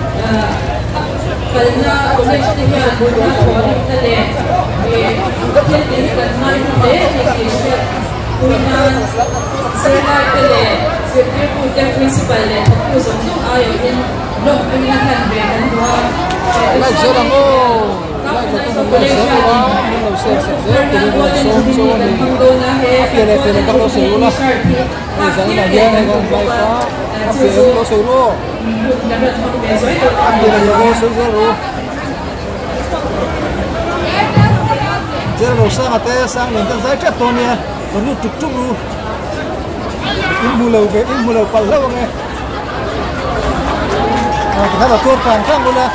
Speaker 7: kalna college ni ya na college ta le e ke ni kan mai le ni ke kuina sela te le secretary ku te principal le ko so so ayo in lo ni kan be kan wa la jera mo la jera mo college ni no se se se ko ni so so ni fere fere ka lo se lo la ni jang na dia na ko bai fa fere lo se lo
Speaker 8: giờ đầu sang à té sang mình ta giải chết tôi nè còn như trục trục luôn
Speaker 1: in mulo về in mulo pal lâu nghe à cái là tuột càng sang luôn nè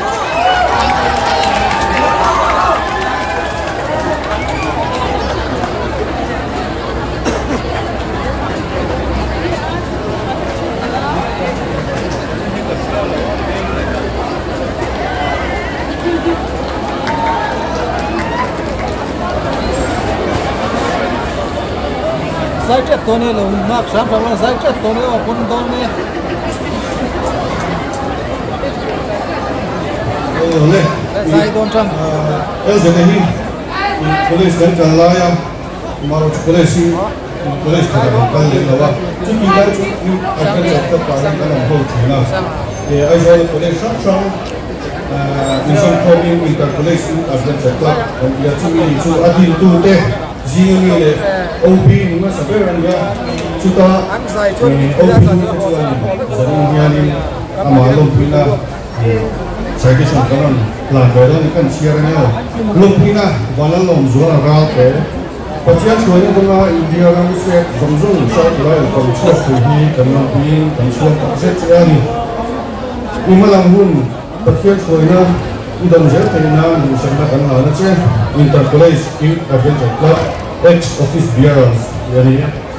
Speaker 1: sai chết tôi này là mắc sáng phải là sai chết tôi này ở quân tôi này
Speaker 4: Oleh,
Speaker 1: sai don trăm
Speaker 4: el jadi polis dan jalaya maru polisi polis kalau kali lawa tu kita tu akan jatuh pada dalam hal china ya aja polis sang insan kami minta polis akan jatuh dan dia tu ini tu adil tu deh jing ni le O P ni masa berangnya kita O P tu jadi dia ni amalum pina saya kisah kawan lantaran ikan siarnya lumpina walau lomzor ralte Pacian suara dengan India orang Muslim Zongzong saat lain kalau sudah pergi karena pin dan sudah terset sekali imalang pun pacian suara idam jatuh dengan misalnya kan ada cek interplace in adventure club ex office bearers yani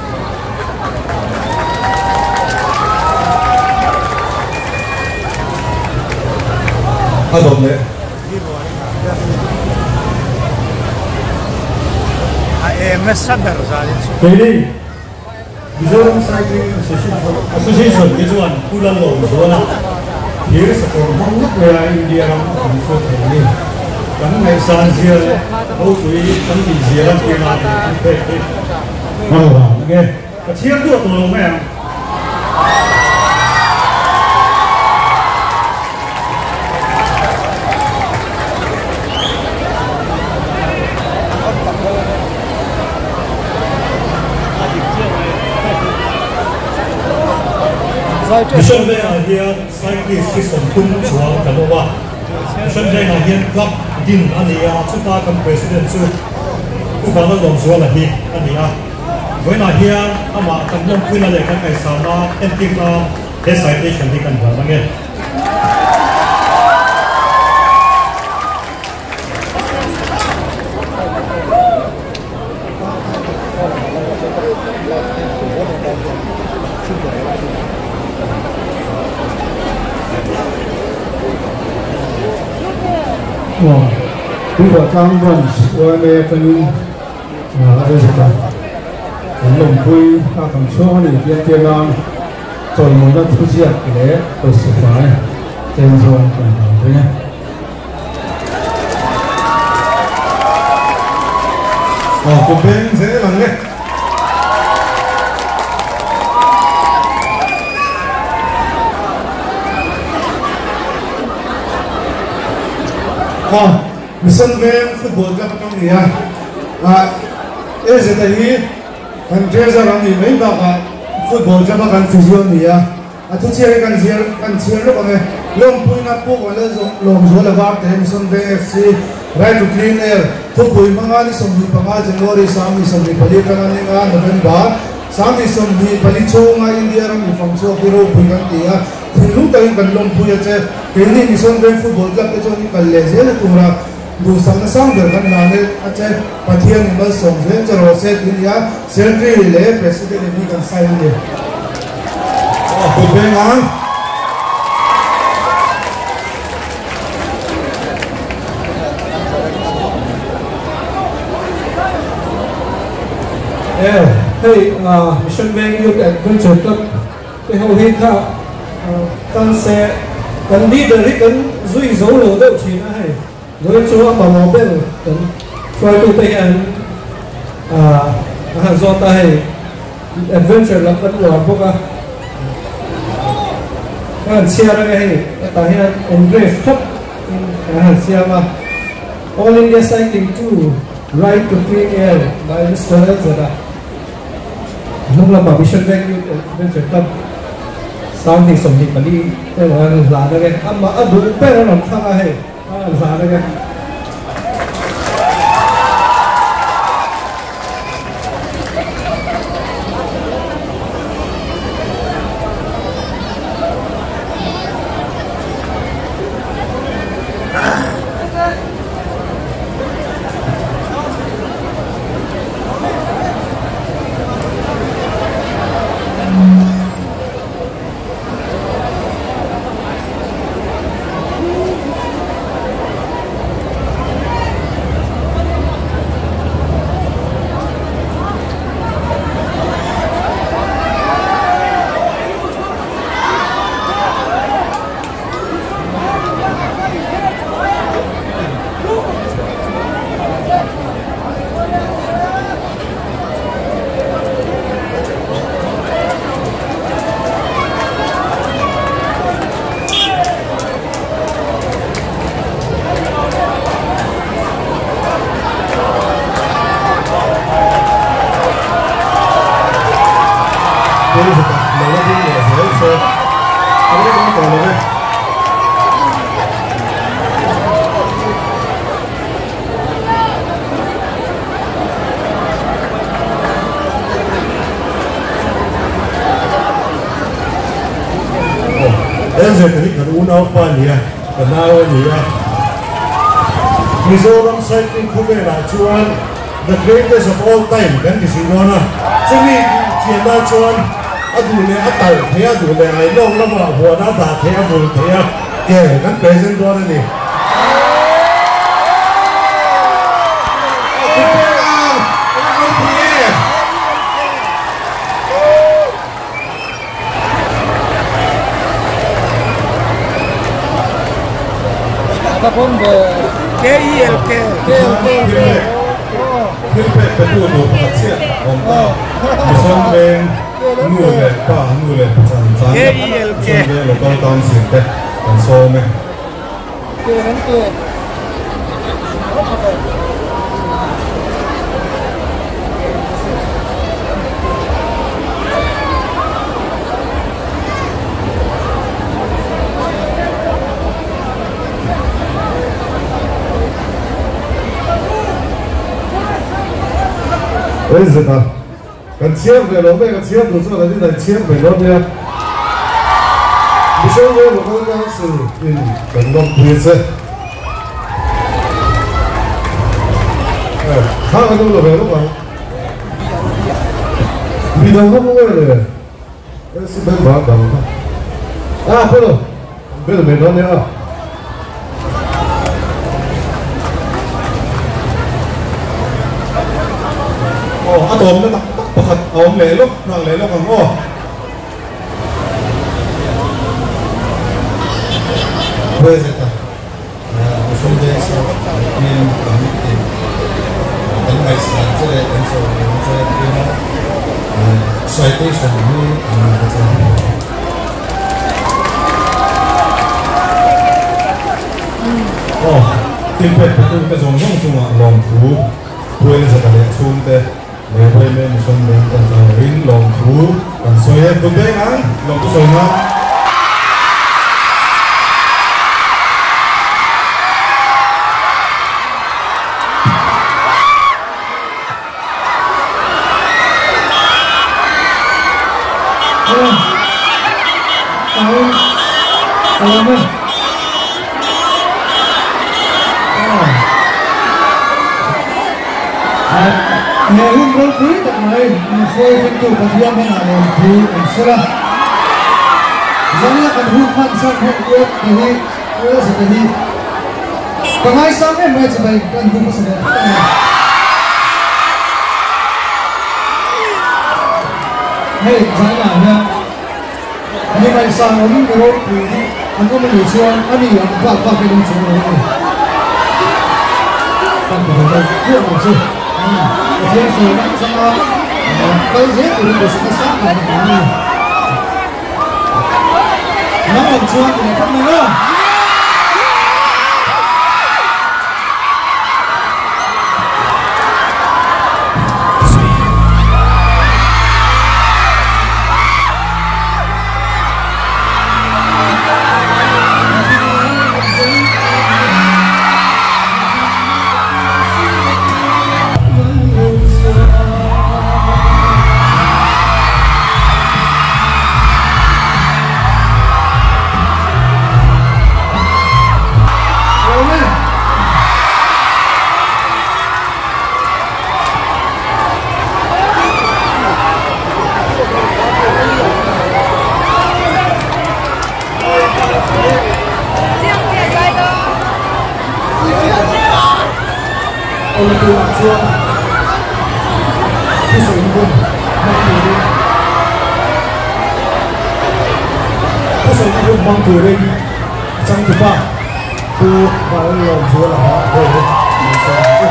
Speaker 4: adom le
Speaker 3: Ambassador saja.
Speaker 6: Jadi, Mizoram Cycling Association itu kan pulang loh, soalnya dia sekolah banyak ya India orang masuk ini. Karena nggak sanjir, oh tuh kan di ziarah kena. Oh, oke. Kecil tuh tolong ya. Mission về là hiện cyclist cái sản phẩm chuang cái đó ba. Mission về là hiện club din anh ấy chúng ta cầm president chú, chúng ta nó làm chuang là hiện anh ấy. Với là hiện ama cầm long quy là để cái cái sản na ending na cái citation đi cần vào nghe.
Speaker 1: Wah, dua kawan suami kami ada juga. Kalau pui akan suami dia dia orang做冇得出事嘅，到時快正常正常嘅。
Speaker 4: 哦，個兵寫能嘅。
Speaker 1: Oh, Mission Van Football Club trong này à, à, cái gì đấy, kan treasure orang ini main baka football club kan fusion ni à, à tu chia kan chia kan chia lo kan, long pui na pu kan lo long zo la vart hai Mission Van F C, right to clean air, tu pui mangal ni sombi pangal January sam ni sombi pali kan ni kan November, sam ni sombi pali chonga India ram ni fangso kiro pui kan dia, lu tahu kan long pui aja. Ini Mission Van Football Club itu ni kalau lezel tu orang dua sang berkan nane aja patian ni bas song zen ceroset ini ya secretary le presiden ini kan saya ni.
Speaker 4: Oh, kebengan.
Speaker 1: Eh, hey, Mission Van Youth Adventure Club, cái hậu hiện thao, kan sẽ kan đi dari kan duy dấu lỗ đâu chỉ là hay với chỗ bảo mò bên kan try to take an à hàng do tay adventure là kan lo bốc à kan share cái hay tại hiện engrave thấp hàng share mà All India Cycling two Right to Clean Air by Mister Zada lúc là bảo Mission Van Youth Adventure Club sáng thì sống thì phải đi đây là giá đây cái ăn mà ăn đủ bé nó làm sao hay ăn giá đây cái
Speaker 8: giờ cái cái u nào pa nhỉ cái nào nhỉ Mizoram cycling khu vực là chuan the greatest of all time kan ki sinona chumi chianda chuan adule atal thea adule ai long lama huana da thea bul thea ke kan present do ni
Speaker 9: Tapon de K I L K K I L K
Speaker 4: Hil pe pe tu tu patsia om ta Mison ben nu le pa nu le chan chan K I L K Mison ben lo kong tang sin te kan so me
Speaker 9: K N K
Speaker 8: Đấy rồi ta, cần chiếc về nó về cần chiếc rồi sau đó đi đánh chiếc về nó nha. Bây giờ như một con đang sử in cần nông bia xe. Khác cái đâu là về lúc nào? Vì đâu không có về rồi. Cái sự bên bảo đảm không? À, bây giờ bây giờ về nó nha.
Speaker 4: Ồ, tôm nó tắc tắc bật ôm lệ lúc, nàng lệ lúc còn ô. Bây giờ ta, một số đây sau nên làm gì? Đến ngày sáng sẽ đến sau đến sẽ đi nó xoay tới xoay đi làm cái gì? Ồ, tìm về cái cái dòng dòng chung à, lòng thú, quên rồi ta lên chung thế. Để quay lên sân bên con tàu in lòng thú còn xoay hết cùng đấy ăn lòng thú xoay nó
Speaker 1: Ngày hôm nay quý tận này mình phơi trên tủ bát hiên hay là làm thứ mình sẽ là giống như cái hút mạnh sang hệ quyết thì hi bây giờ thì hi còn hai sáng em mới chỉ phải cần cũng sẽ được hey giải nào nha nhưng mà sáng hôm cái hôm thì anh có một người xuân anh đi ăn bạc bạc cái đông xuống rồi anh có thể biết một chút Jadi saya sama kalau saya turun ke sini sama dengan ini. Namun cuan tidak pernah. Oleh itu cuan, pisau ini pun mampu ring, pisau ini pun mampu ring, jangan lupa tu baru yang jual apa, boleh, bisa.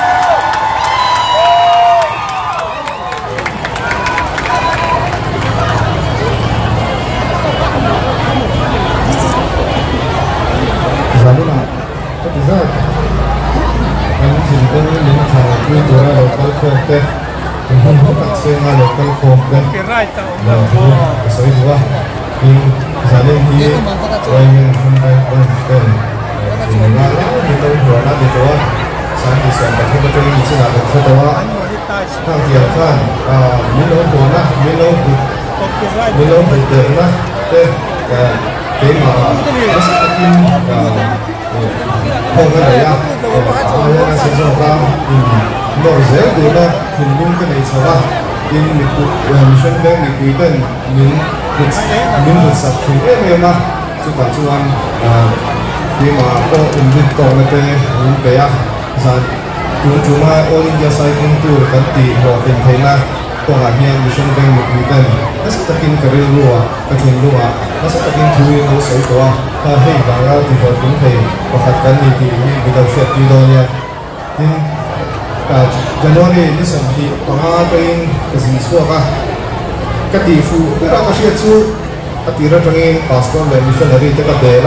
Speaker 1: Jadi nak, bisa. Anh chỉ có những thằng quy tụ ra local folk thế, không có các xe ra local folk thế, là thôi, sấy quá, nhưng giờ đây thì quay mình không phải quan tâm, thì mình là thì tôi vừa là thì tôi, sáng thì sáng các cái cái gì là được tôi, thằng tiểu khan, à, mình lâu buồn á, mình lâu buồn, mình lâu buồn tưởng á, thế, cái
Speaker 4: thế mà nó sẽ có kim không cái này á nó là sẽ cho ta nổi dễ từ đó thì những cái này sao á in mình cũng mình xem về mình quý tên những những vật sắc thì em mà chúng ta chọn khi mà có ứng dụng công nghệ những cái á rằng chúng chúng ta all India cycling tour kan ti ho tin thena ko ha hian mission bank mi mi tan as takin karil ruwa katin ruwa as takin thui no sei to ha hei ba ra ti ho tin thei pakhat kan ni ti ni bidau shet ti do nia tin ka January ni sam hi panga kain ka sin suwa ka ka ti fu ka ka shet chu atira tangin pastor le missionary te ka de la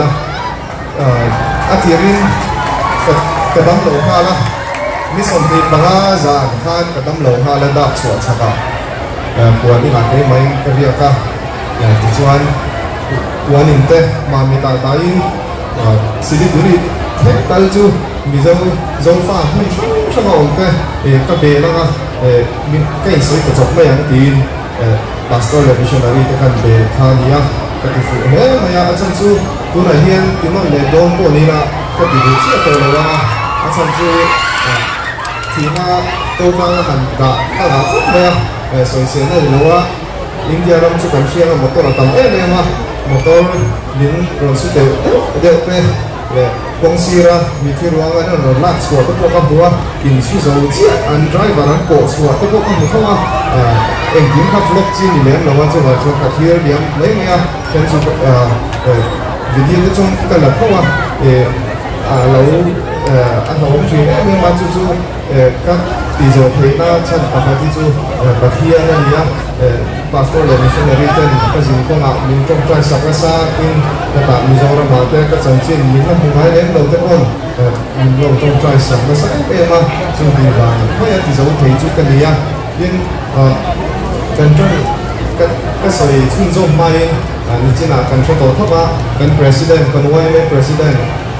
Speaker 4: atirin ka dam lo ha la mi som ti banga za khan ka dam lo ha la da chwa chaka puan ni ha ke mai ka ria ka ti chuan puan in te ma mi ta ta in sili duri the tal chu mi zo zo fa hu cha ma on te e ka be la e mi kai soi ka chok mai ang tin pastor le missionary te kan be kha nia ka ti fu he ma ya chan chu tu na hian ti mon le don ko ni na ka ti ri chi to lo la a chan chu thì mà tôi mang hành cả các là phúc nè soi sen này nữa India làm chút công chuyện một tổ là tầm em em mà một tổ những rồi sự đều đều thế về công ty raมีที่รู้ว่านั่นเราลัดสวดตัวกับบัวกินสุดยอดจีอัน driver นั้นโกสวดตัวกับบัวว่าเอ็งกินขับรถจีนนี่แหละเราว่าจะว่าจะขับเรือเดียวเลยไงเป็นสุดวิดีโอที่ชมกันแล้วเพราะว่าเราอันเราผมชื่อเนี่ยมาจู่ๆก็ดีโจเพย์น่าชันปกติจู่ประเทศนั่นเนี่ยพาสปอร์ตเลยมิชชันนารีเต็นก็สิ่งที่เรามีต้องการสักษาอินแต่แบบมิโซรามาเตก็จังจินมีน้ำมันไหลเล่นเราเต็มคนเราต้องการสักษาเองมาซึ่งดีกว่าเพราะอย่างดีโจเพย์จู่กันเนี่ยยิ่งกันจนก็ก็ใส่ชุนโจมมาเองนี่จีน่ากันช่วยตัวทับว่ากัน president กันไว้ไม่ president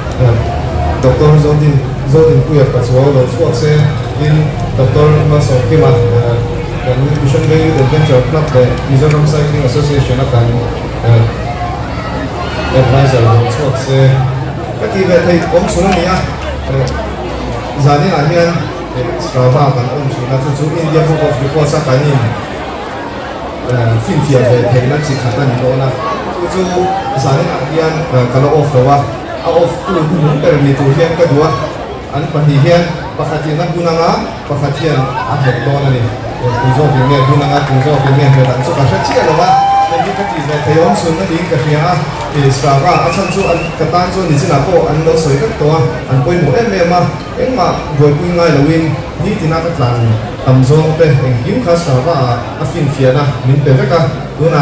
Speaker 4: Doctor Zodin Zodin puya kaswa lo suak se in Doctor Masok Kimat kan mission bay adventure club de Mizoram Cycling Association akan advisor lo suak se kaki ve thei om suna nia zani na hian strava kan om suna chu chu India Book of Records akan in film fia ve thei na chi khatan lo na chu chu zani na hian kalo off lo wa of tu hum permi tu hian ka dua an pahi hian pakhatin na bunanga pakhathian a hek don ani tu zo bi nge bunanga tu zo bi nge me dan so ka chi ala wa ni ka ti ze thayom sun na ding ka hria e strava a chan chu an ka tan chu ni china ko an lo soi ka to an poi mo em em ma eng ma goi pui ngai lo win ni tina ka tlan tam zo pe eng kim kha strava a fin fia na min pe ka duna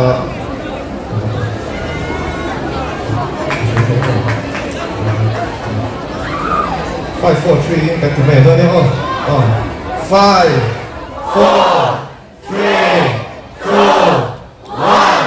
Speaker 4: five, four, three, got to make it on. On. Five, four, three, two, one.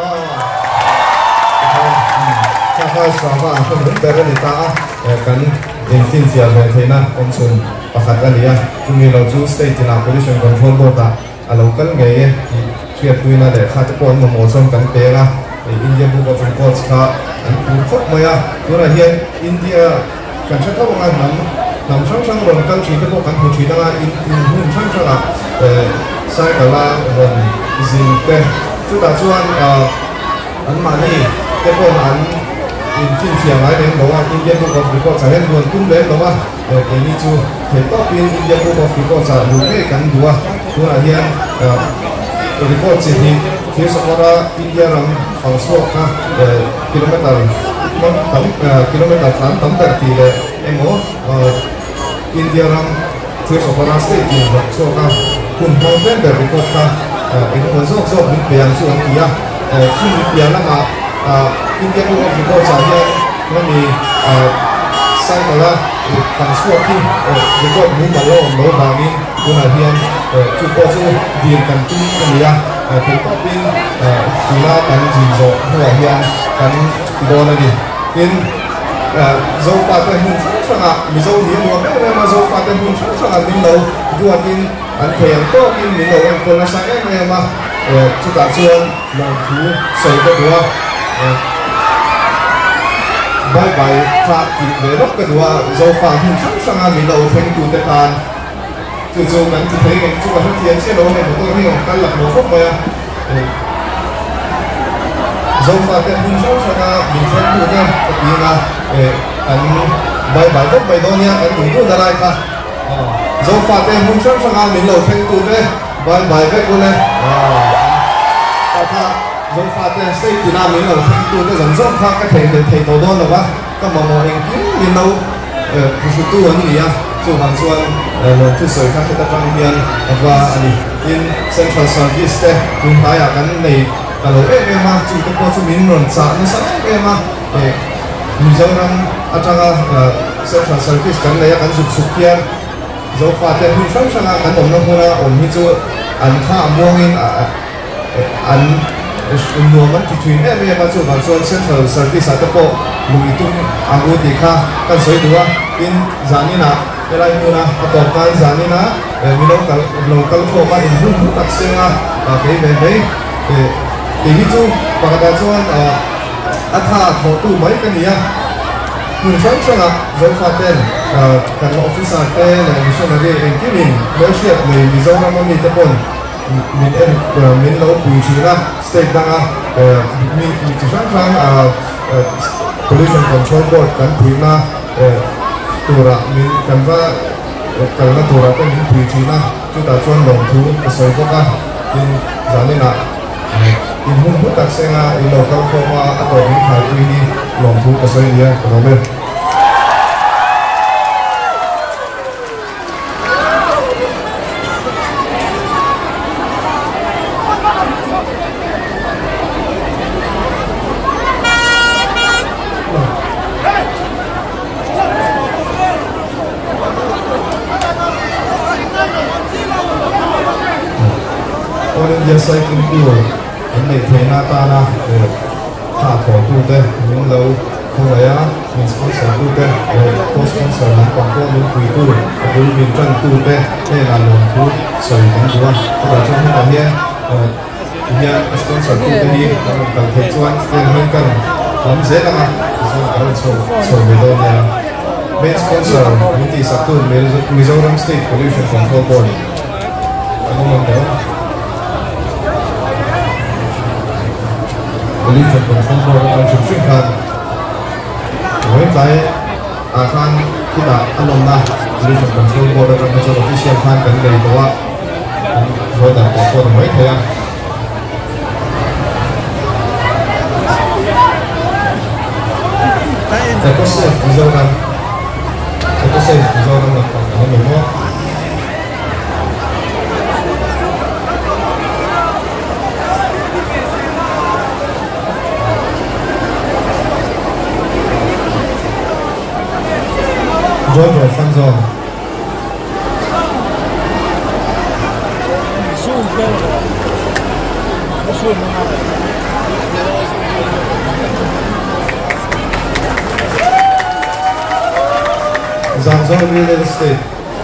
Speaker 4: Kakak sama, aku berbeda di tanah. Kan infinisia berhena, onsun pakatan dia. Kami lalu stay di pollution control board. Alau kan gaya, siap punya deh. Hati pun memosan kan pera. India Book of Records ka. An pukul maya, orang hian India. Kan saya tahu orang nam nam sang-sang orang kan cerita pun kan cerita lah in in sang-sang lah saya kalau orang izin teh sudah cuan an mani teh pun an in film siang lain yang bawa India Book of Records saya buat pun lain bawa ini tu tetap in India Book of Records saya bukan kan dua dua yang record sini dia seorang India orang falsok kah kilometer kilometer tan tam berarti le emo India orang dia seorang state yang falsok kah pun mountain dari kota itu falsok so yang suang dia kini dia nama India orang itu saja kami saya malah falsok ni record mu malah mau bagi kemudian cukup tu diamkan tu dia tetapi bila kan jizo kemudian kan dona ni in zau paten hun sangat mizau dia dua kali mizau paten hun sangat minau dua tin an kaya to in minau yang kena saya memang kita cuan yang tu saya dua
Speaker 1: bye bye tra ki ve lok ka dua zo fa hin sang sang a mi lo theng tu te tan chu chu kan ti thei kan chu ka thian che lo ne motor ni ong kan lak lo khop ma zo fa te hun sang sang a mi theng tu te ti nga an bye bye lok bye do nia kan tu tu da lai ka zo fa te hun sang sang a mi lo theng tu te bye bye ve ko ne ta tha zo fa te sei ti na mi lo theng tu te zong zong kha ka thei thei to don lo ba ka mo mo eng kin mi lo ku su tu an ni a chu han chuan lo tu soi kha ta tang hian wa ani in central service te tu ta ya kan nei ka lo e e ma chu te ko chu min ron cha na sa e ma e mi zo ram atanga central service kan nei kan suk suk hian zo fa te hun sang sang kan om na hona om hi chu an kha muang in an nuo man ti twin em em ma chu ban chuan central service at po lui tum agu ti kha kan soi duwa in zanina elai muna ator kan zanina mi local local ko ma in hun tak senga ke be be ti hi chu pakata chuan atha tho tu mai kan nia hun sang sang a zo fa ten kan officer te le missionary en kimin leadership le mi zo na mi te pon min en min lo pui china state danga mi mi chi sang sang pollution control board kan pui na tura min kan va kan na tura te min pui china chu ta chuan long thu ka soi ko ka in zanina in hun hu tak senga in local ko ma ato min khai pui ni long thu ka soi dia ko me India cycling tour anh này thấy na ta na thả thổ tu thế những lâu không phải á mình sponsor tu thế có sponsor là quảng cáo những quỹ tu với mình chân tu thế đây là luồng thu sợi những thứ các bạn trong cái này hiện sponsor tu thế đi mình cần thấy cho anh tiền hơn cần lắm dễ lắm à rồi các bạn sổ sổ về đâu nha main sponsor những thì sắp tu Mizoram State Pollution Control Board anh không nhớ pollution control board an chuk chuk khan hoi tlai a khan kina alom na pollution control board an major official khan kan dei to wa hoi da ko ko hoi thaya ta ko se Mizoram ta ko se Mizoram na ko ni mo Join your fun zone. Zangzong real estate.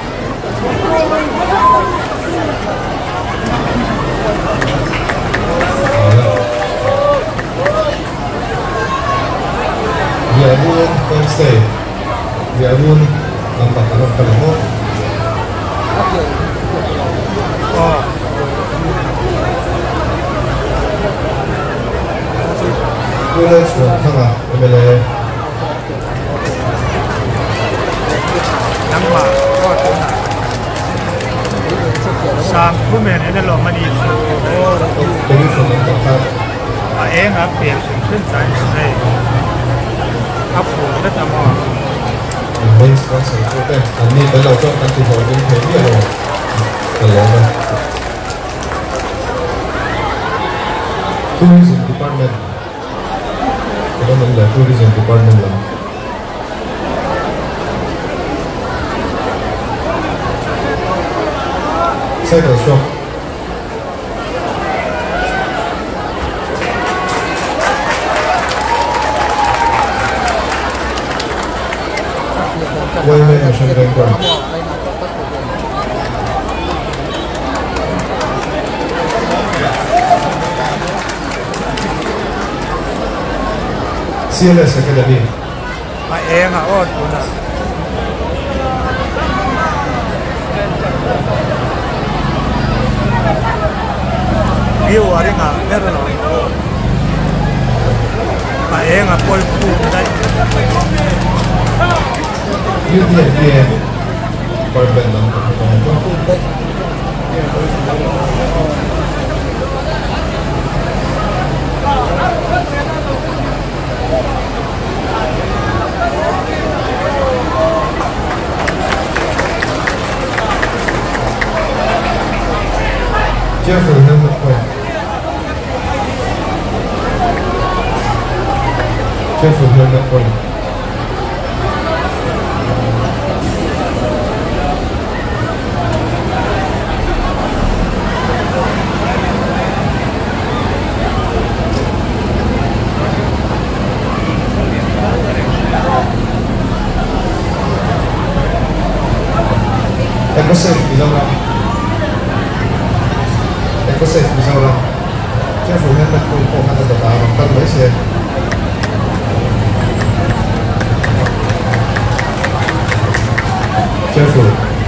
Speaker 1: Yadun homestay. Yadun nampak kalau kalau oh boleh semua sama boleh
Speaker 3: nampak oh sang kumen ini loh mani oh
Speaker 1: jadi semua tempat
Speaker 3: ah eng apa yang sudah saya apa itu nama
Speaker 1: main sponsor itu kan, ini kalau cok kan tuh kalau ini dia loh, kalau apa, tourism department, kita melihat tourism department lah. Cycle shop. Women Mission Bank. C L S Academy.
Speaker 3: mà em à ôn cũng là yêu ở đây ngà biết rồi mà em à coi phụ đây
Speaker 4: yêu tiền tiền coi bên đó Careful, helmet point. Careful, helmet point. Em có safe đi đâu nào? Có safe đi sao đâu? Careful helmet point po kata tata kan mấy xe. Careful.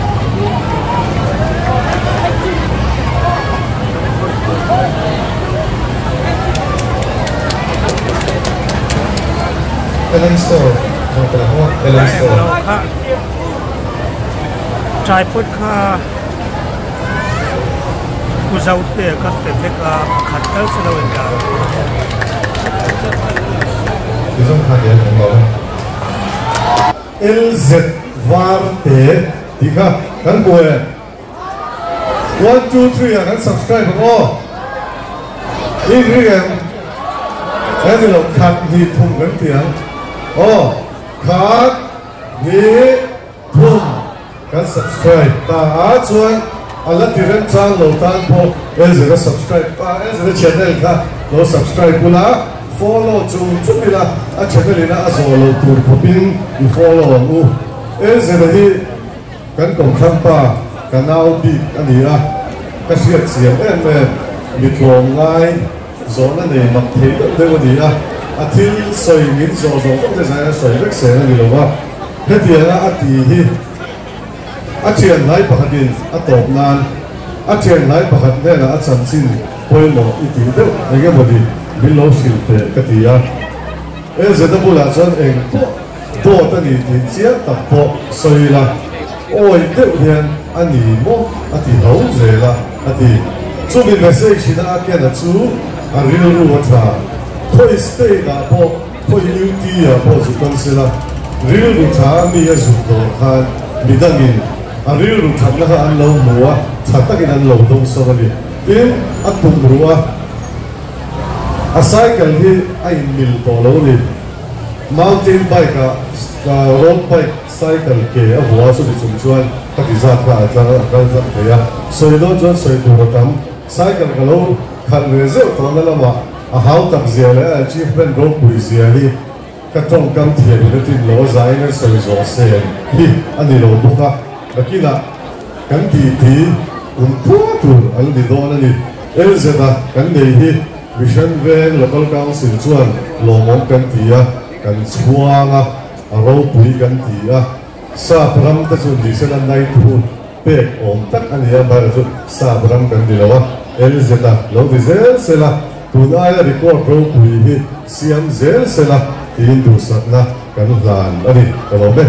Speaker 4: Elang store. Không phải là Elang store.
Speaker 3: trai put kha ku zau te ka te te ka khat el se lo ya
Speaker 4: Isang kanya ng mga L Z var te tika kan boy one two three kan subscribe ko in riam kan lo khat ni thum kan tiang oh khat ni thum kan subscribe ta a chuan ala tiren chang lo tan po L Z ka subscribe pa L Z channel ka lo subscribe pula follow chung chumila a channel ina a solo tur popin i follow mu L Z hi kan kom kham pa kanau bi ania ka siat siam em em mi thong ngai zona nei mak thei de de nia a thil soi min zo zo ko te sa soi vek se ni lo wa he tianga a ti hi a chian lai pakhatin a top nan a chian lai pakhat ne na a chan chin poilo i ti de ege bodi below sil te katia e zeta bula chan eng po po ta ni ti chia ta po soila oi de hian ani mo ati ho zela ati chu bi message na a ken a chu a real ru tha thoi stay na po thoi ut a po chu kon sela real ru tha mi a zu do khan midangin a real ru tha na an lo muwa chatakin an lo dong so ni tin atum ruwa a cycle hi a in mil to lo ni mountain bike a road bike cycle ke a huwa su chi chung chuan ka ti za ka a tlang a kal zat theya soi do chuan soi tu ra tam cycle ka lo khan re zeu to na lama a hau tak zia le achievement road pui zia hi ka tong kam thia ni tin lo zai na soi zo sen hi ani lo buka lakina kan ti ti un puatu al di do na ni el zeta kan nei hi Vision Van Local Council chuan lomom kan tia kan chuanga a ro pui kan tia sa pram ta chu di sena nai tu pek om tak ania ba chu sa pram kan di lawa el zeta lo di zel sela tu ai la record ro pui hi siam zel sela tin du satna kan lan ani kalome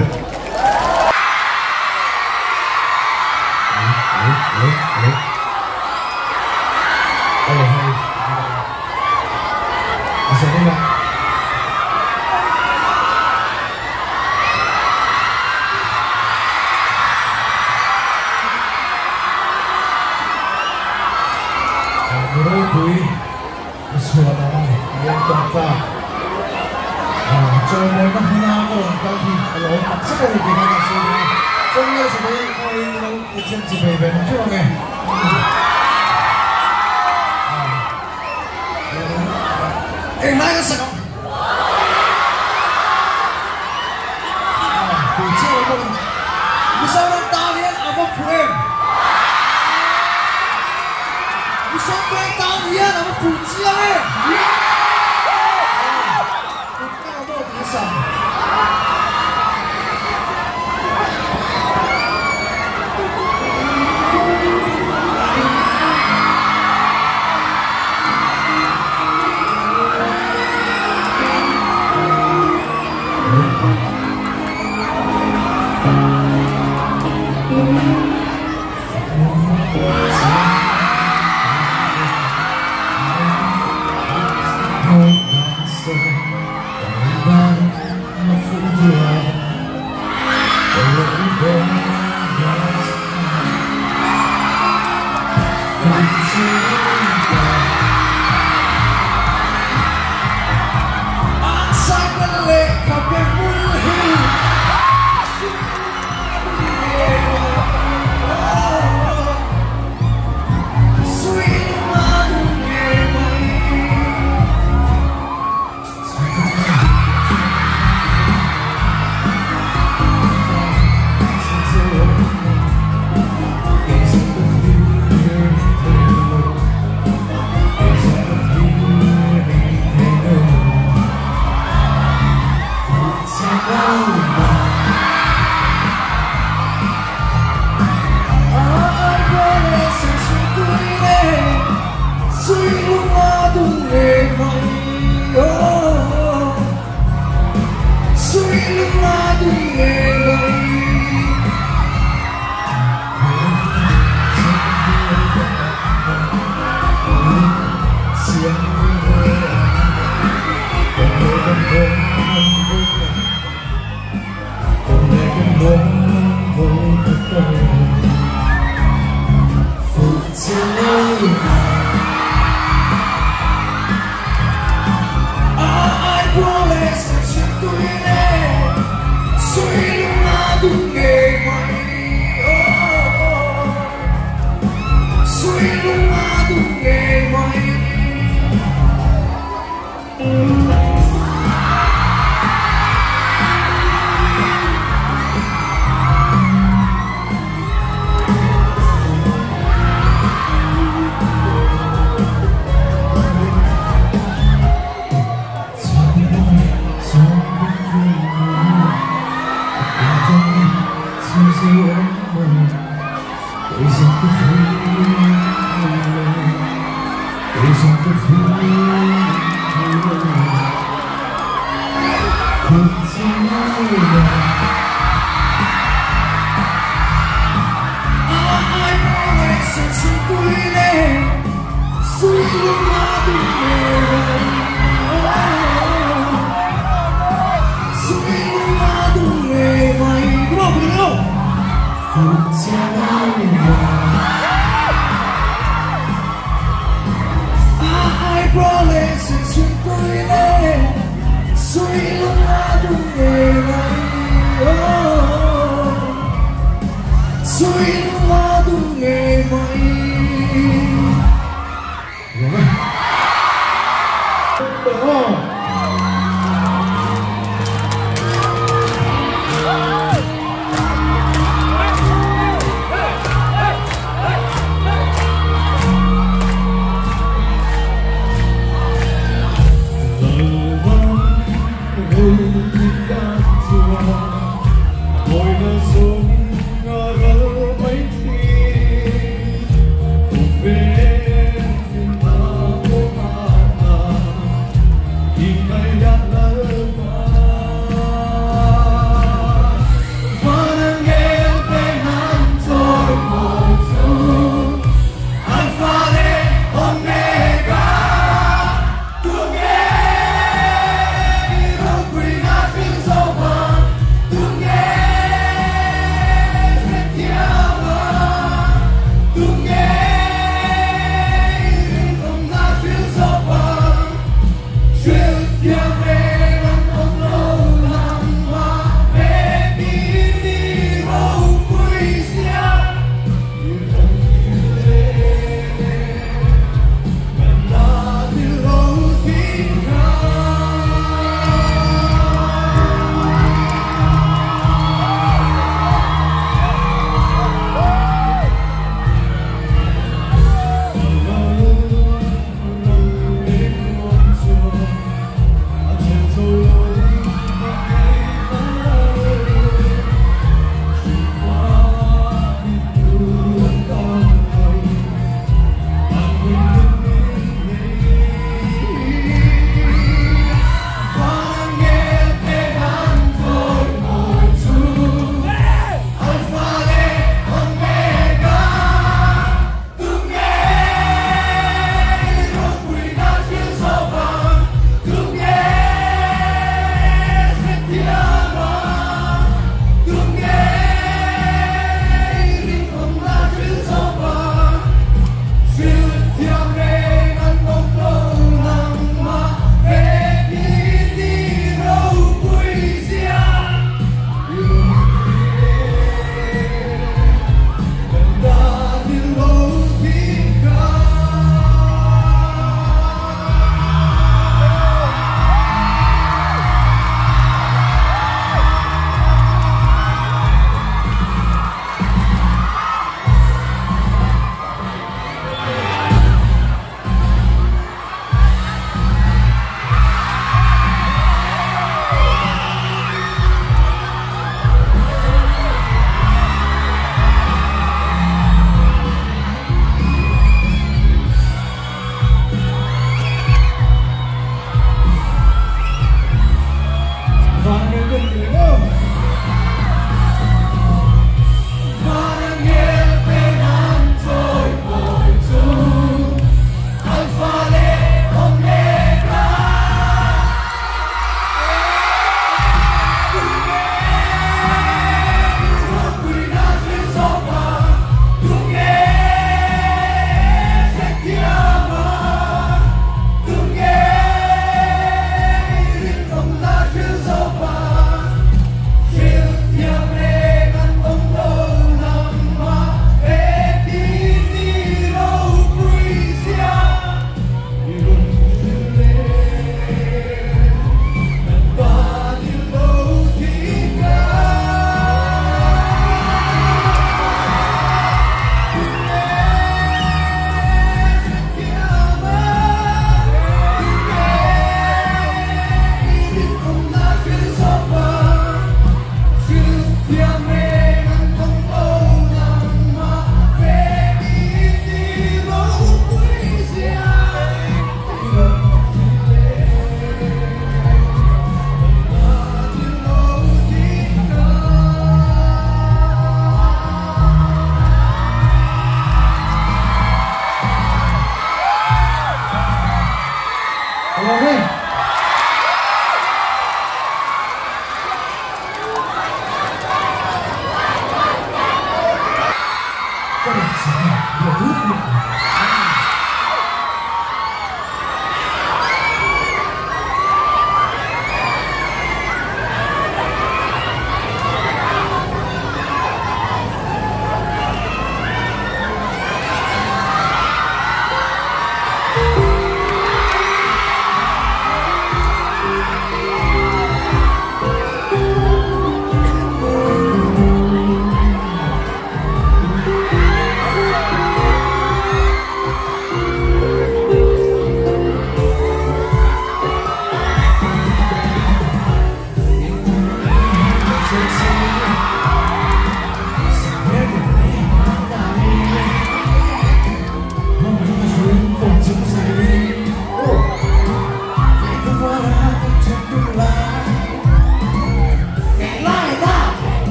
Speaker 10: Sweet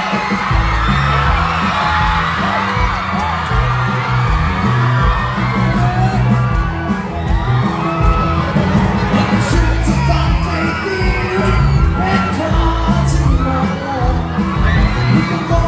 Speaker 10: You can